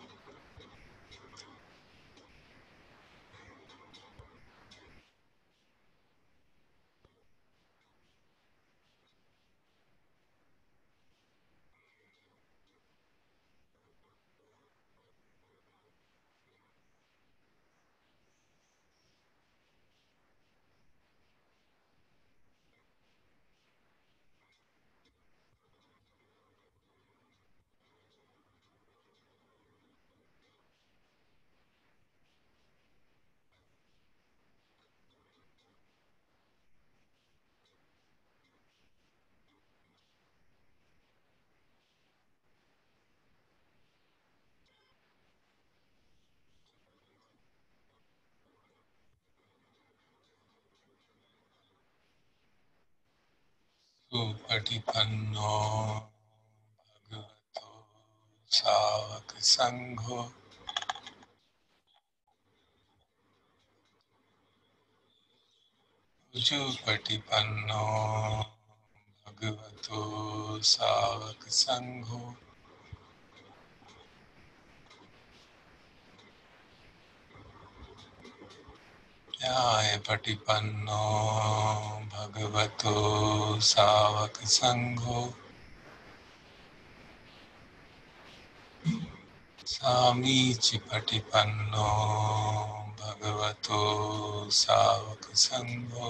सुपटिपन्नो भगवतो सावक संघो सुपटिपन्नो भगवतो सावक संघो न्यायपटिपन्नो भगवतो सावक संघो सामीचिपटिपन्नो भगवतो सावक संघो।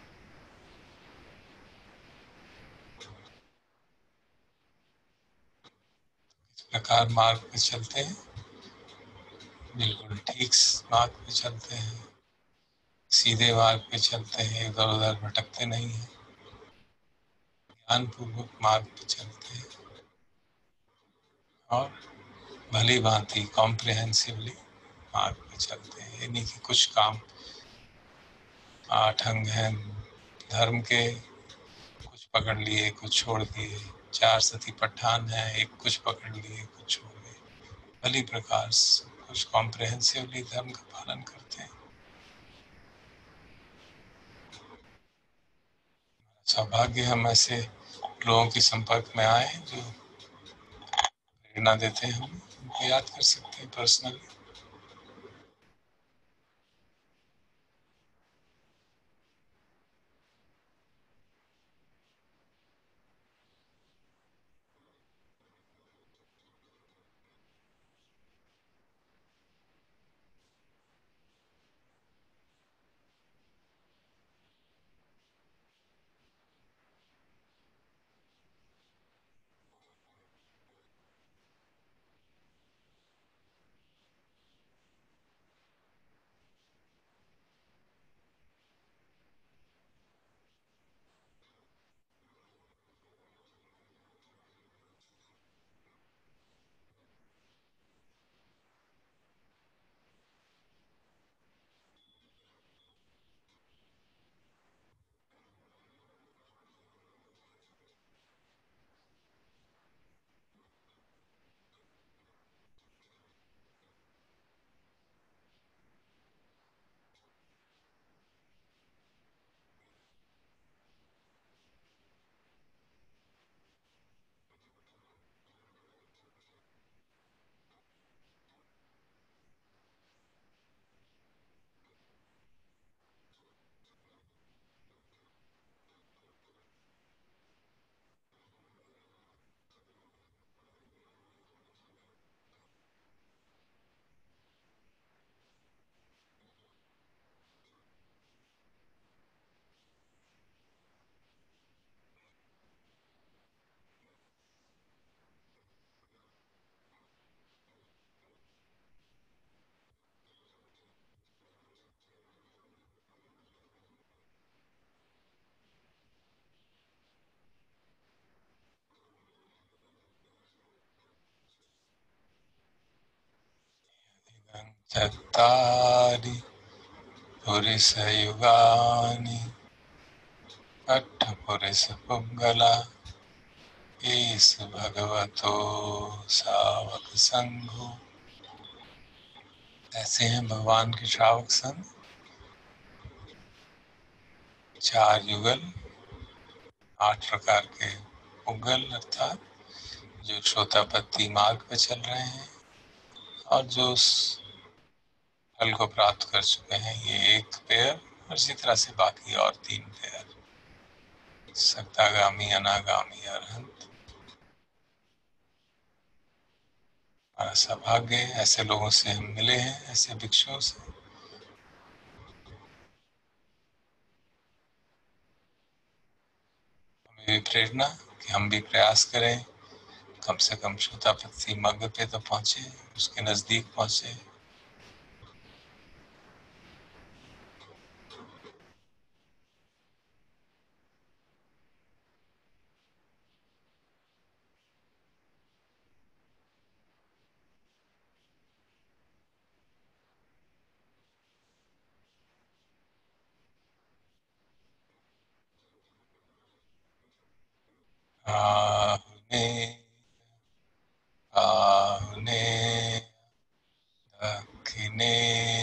इस प्रकार मार्ग पे चलते हैं, बिल्कुल ठीक मार्ग पे चलते हैं, सीधे मार्ग पे चलते हैं, इधर उधर भटकते नहीं हैं, ज्ञानपूर्वक मार्ग पे चलते हैं और भली भांति कॉम्प्रिहेंसिवली मार्ग पे चलते हैं। यानी कि कुछ काम 8 अंग हैं धर्म के, कुछ पकड़ लिए कुछ छोड़ दिए, 4 सतिपट्ठान हैं, एक कुछ पकड़ लिए कुछ छोड़ दिए, भली प्रकार से कुछ कॉम्प्रिहेंसिवली धर्म का पालन करते हैं। सौभाग्य हम ऐसे लोगों के संपर्क में आए जो प्रेरणा देते हैं, हम उनको याद कर सकते हैं पर्सनली। चत्तारि पुरुषयुगानि अट्ठपुरुषपुङ्गला ईश भगवतो श्रावक संघो। ऐसे हैं भगवान के श्रावक संघ। 4 युगल, 8 प्रकार के पुगल अर्थात जो श्रोतापत्ति मार्ग पे चल रहे हैं और जो उस फल को प्राप्त कर चुके हैं, ये 1 पेयर, और इसी तरह से बाकी और 3 पेयर, सक्तागामी, अनागामी, अरहंत। हमारा सौभाग्य है, ऐसे लोगों से हम मिले हैं, ऐसे भिक्षुओं से। हमें भी प्रेरणा कि हम भी प्रयास करें, कम से कम श्रोतापत्ति मार्ग पे तो पहुंचे, उसके नजदीक पहुंचे। आहुने आहुने दक्षिणे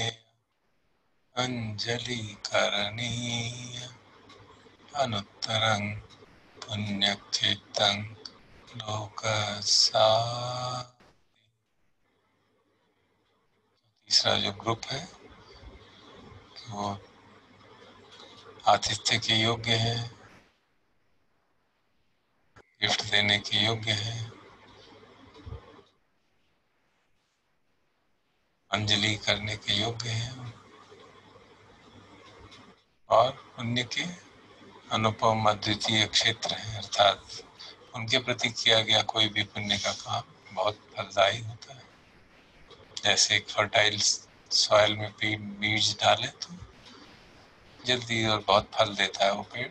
अंजलि करणीय अनुत्तरं पुण्यक्षेत्रं लोकसा। तीसरा जो ग्रुप है वो आतिथ्य के योग्य है, गिफ्ट देने के योग्य है, अंजलि करने के योग्य है और पुण्य के अनुपम अद्वितीय क्षेत्र है, अर्थात उनके प्रति किया गया कोई भी पुण्य का काम बहुत फलदायी होता है। जैसे एक फर्टाइल सॉइल में बीज डाले तो जल्दी और बहुत फल देता है वो पेड़।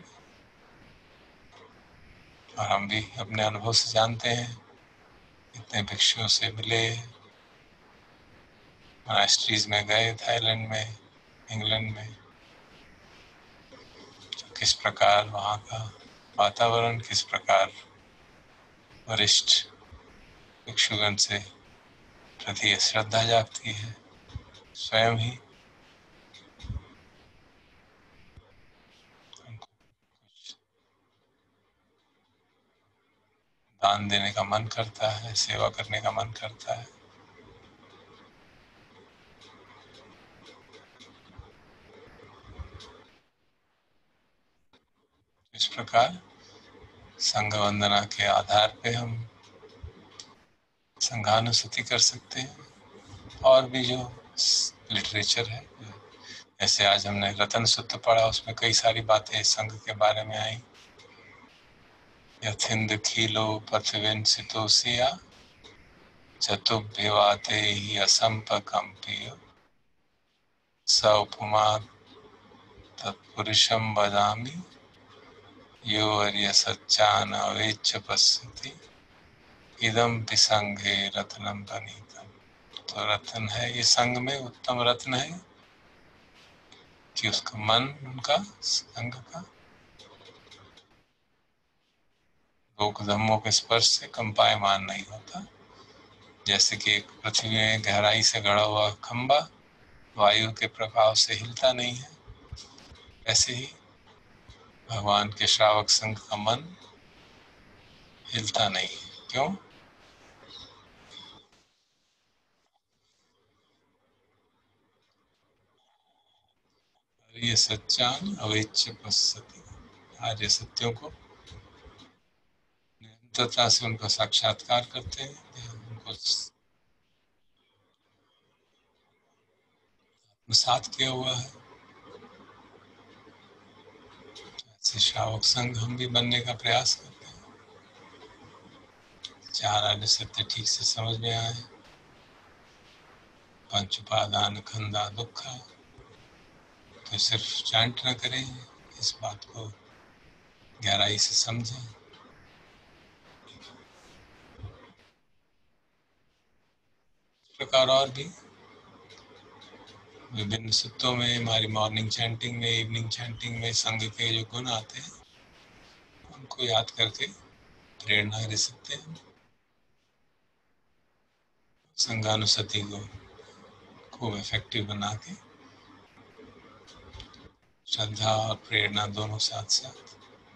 और हम भी अपने अनुभव से जानते हैं, इतने भिक्षुओं से मिले, मॉनेस्ट्रीज में गए, थाईलैंड में, इंग्लैंड में, तो किस प्रकार वहाँ का वातावरण, किस प्रकार वरिष्ठ भिक्षुगण से प्रति श्रद्धा जागती है। स्वयं ही उनको कुछ दान देने का मन करता है, सेवा करने का मन करता है। इस प्रकार संघ वंदना के आधार पे हम संघानुसूति कर सकते हैं। और भी जो लिटरेचर है, जैसे आज हमने रतन सूत्र पढ़ा, उसमें कई सारी बातें संघ के बारे में आई। यथिंद खीलो पथविंसितोसिया चतुभ्यवाते ही असंपकंपियो स उपमा तत्पुरुषम वदामि यो अर्य सच्चान अवेच्छ पश्यति इदम विसंघे रत्नम बनीतम। तो रत्न है ये संघ में, उत्तम रत्न है कि उसका मन, उनका संघ का लोक धम्मों के स्पर्श से कंपायमान नहीं होता। जैसे कि एक पृथ्वी में गहराई से गड़ा हुआ खंबा वायु के प्रभाव से हिलता नहीं है, ऐसे ही भगवान के श्रावक संघ का मन हिलता नहीं है। क्यों? ये सच्चान अवेच्छ पश्यति, आर्य सत्यों को निरंतरता से उनका साक्षात्कार करते हैं, उनको साथ किया हुआ है। ऐसे श्रावक संघ हम भी बनने का प्रयास करते हैं। 4 आर्य सत्य ठीक से समझ में आए, पंच उपादान खंदा दुखा, तो सिर्फ चांट न करें, इस बात को गहराई से समझें। इस प्रकार और भी विभिन्न सूत्रों में, हमारी मॉर्निंग चैंटिंग में, इवनिंग चैंटिंग में संघ के जो गुण आते हैं उनको याद करके प्रेरणा दे सकते हैं। संघानुसति को खूब इफेक्टिव बना के श्रद्धा और प्रेरणा दोनों साथ साथ।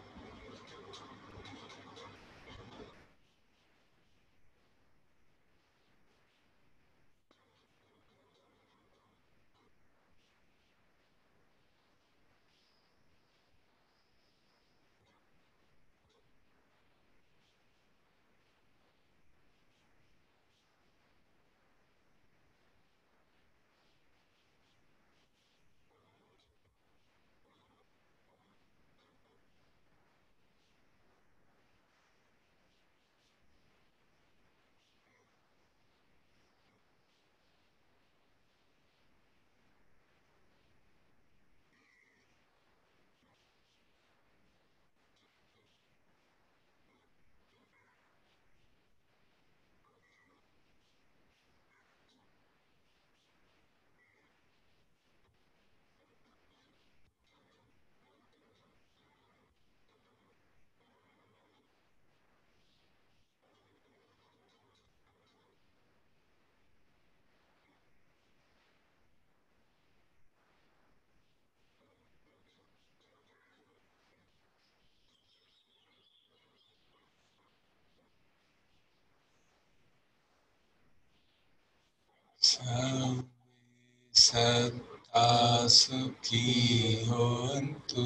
सब सत्ता सुखी होन्तु,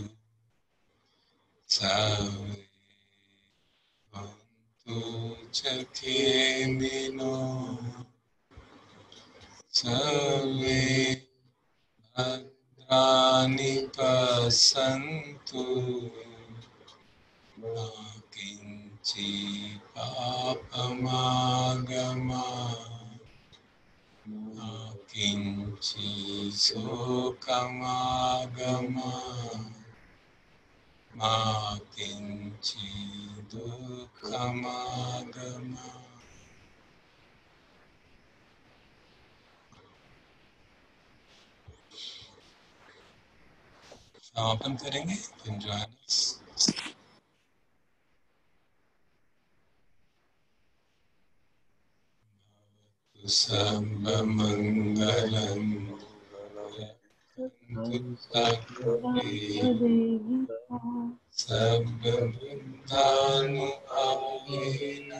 सर्वे भवन्तु सुखिनो, सर्वे भद्राणि पश्यन्तु, मा किञ्चित् पापमागमात्, मा किञ्चित् शोकमागमात्, मा किञ्चित् दुःखमागमात्। समापन करेंगे। एंजॉय सर्वमंगलं सर्वबुद्धानुभावेन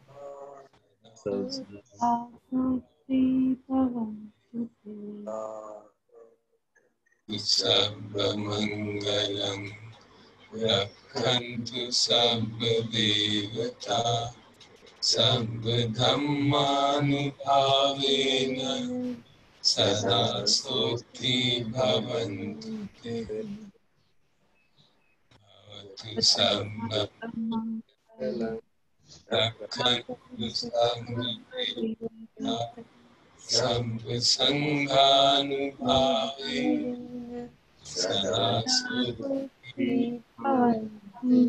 सर्वमंगलं रक्षन्तु सर्वदेवता सर्वधर्मानुभावेन सदा सुखी भवन्तु ते। भवतु सर्वमंगलं रक्षन्तु सर्वदेवता सर्वसंघानुभावेन सदा सुखी भवन्तु।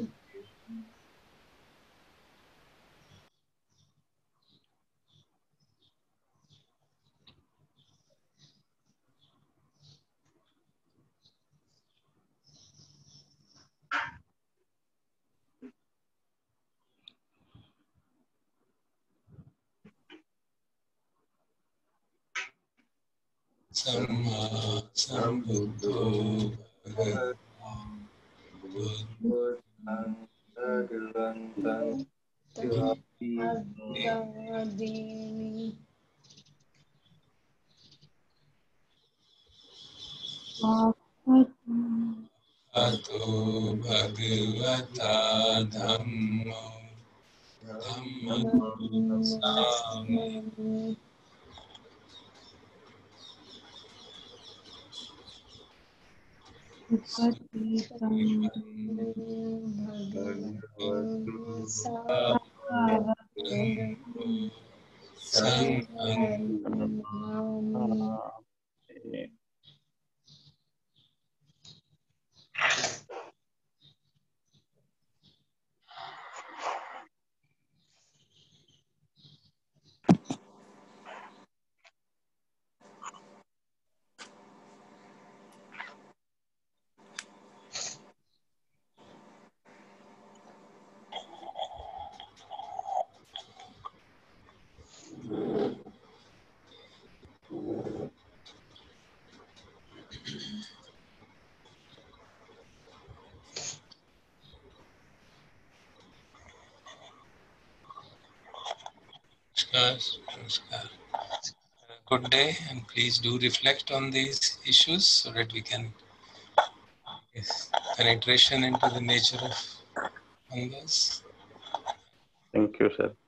सम्मा सम्बुद्धो भगवान् बुद्धं भगवन्तं अतो भगवता धम्मो धम्मसंस्थामि Namaskar. Good day, and please do reflect on these issues so that we can penetration into the nature of Mangas. Thank you, sir.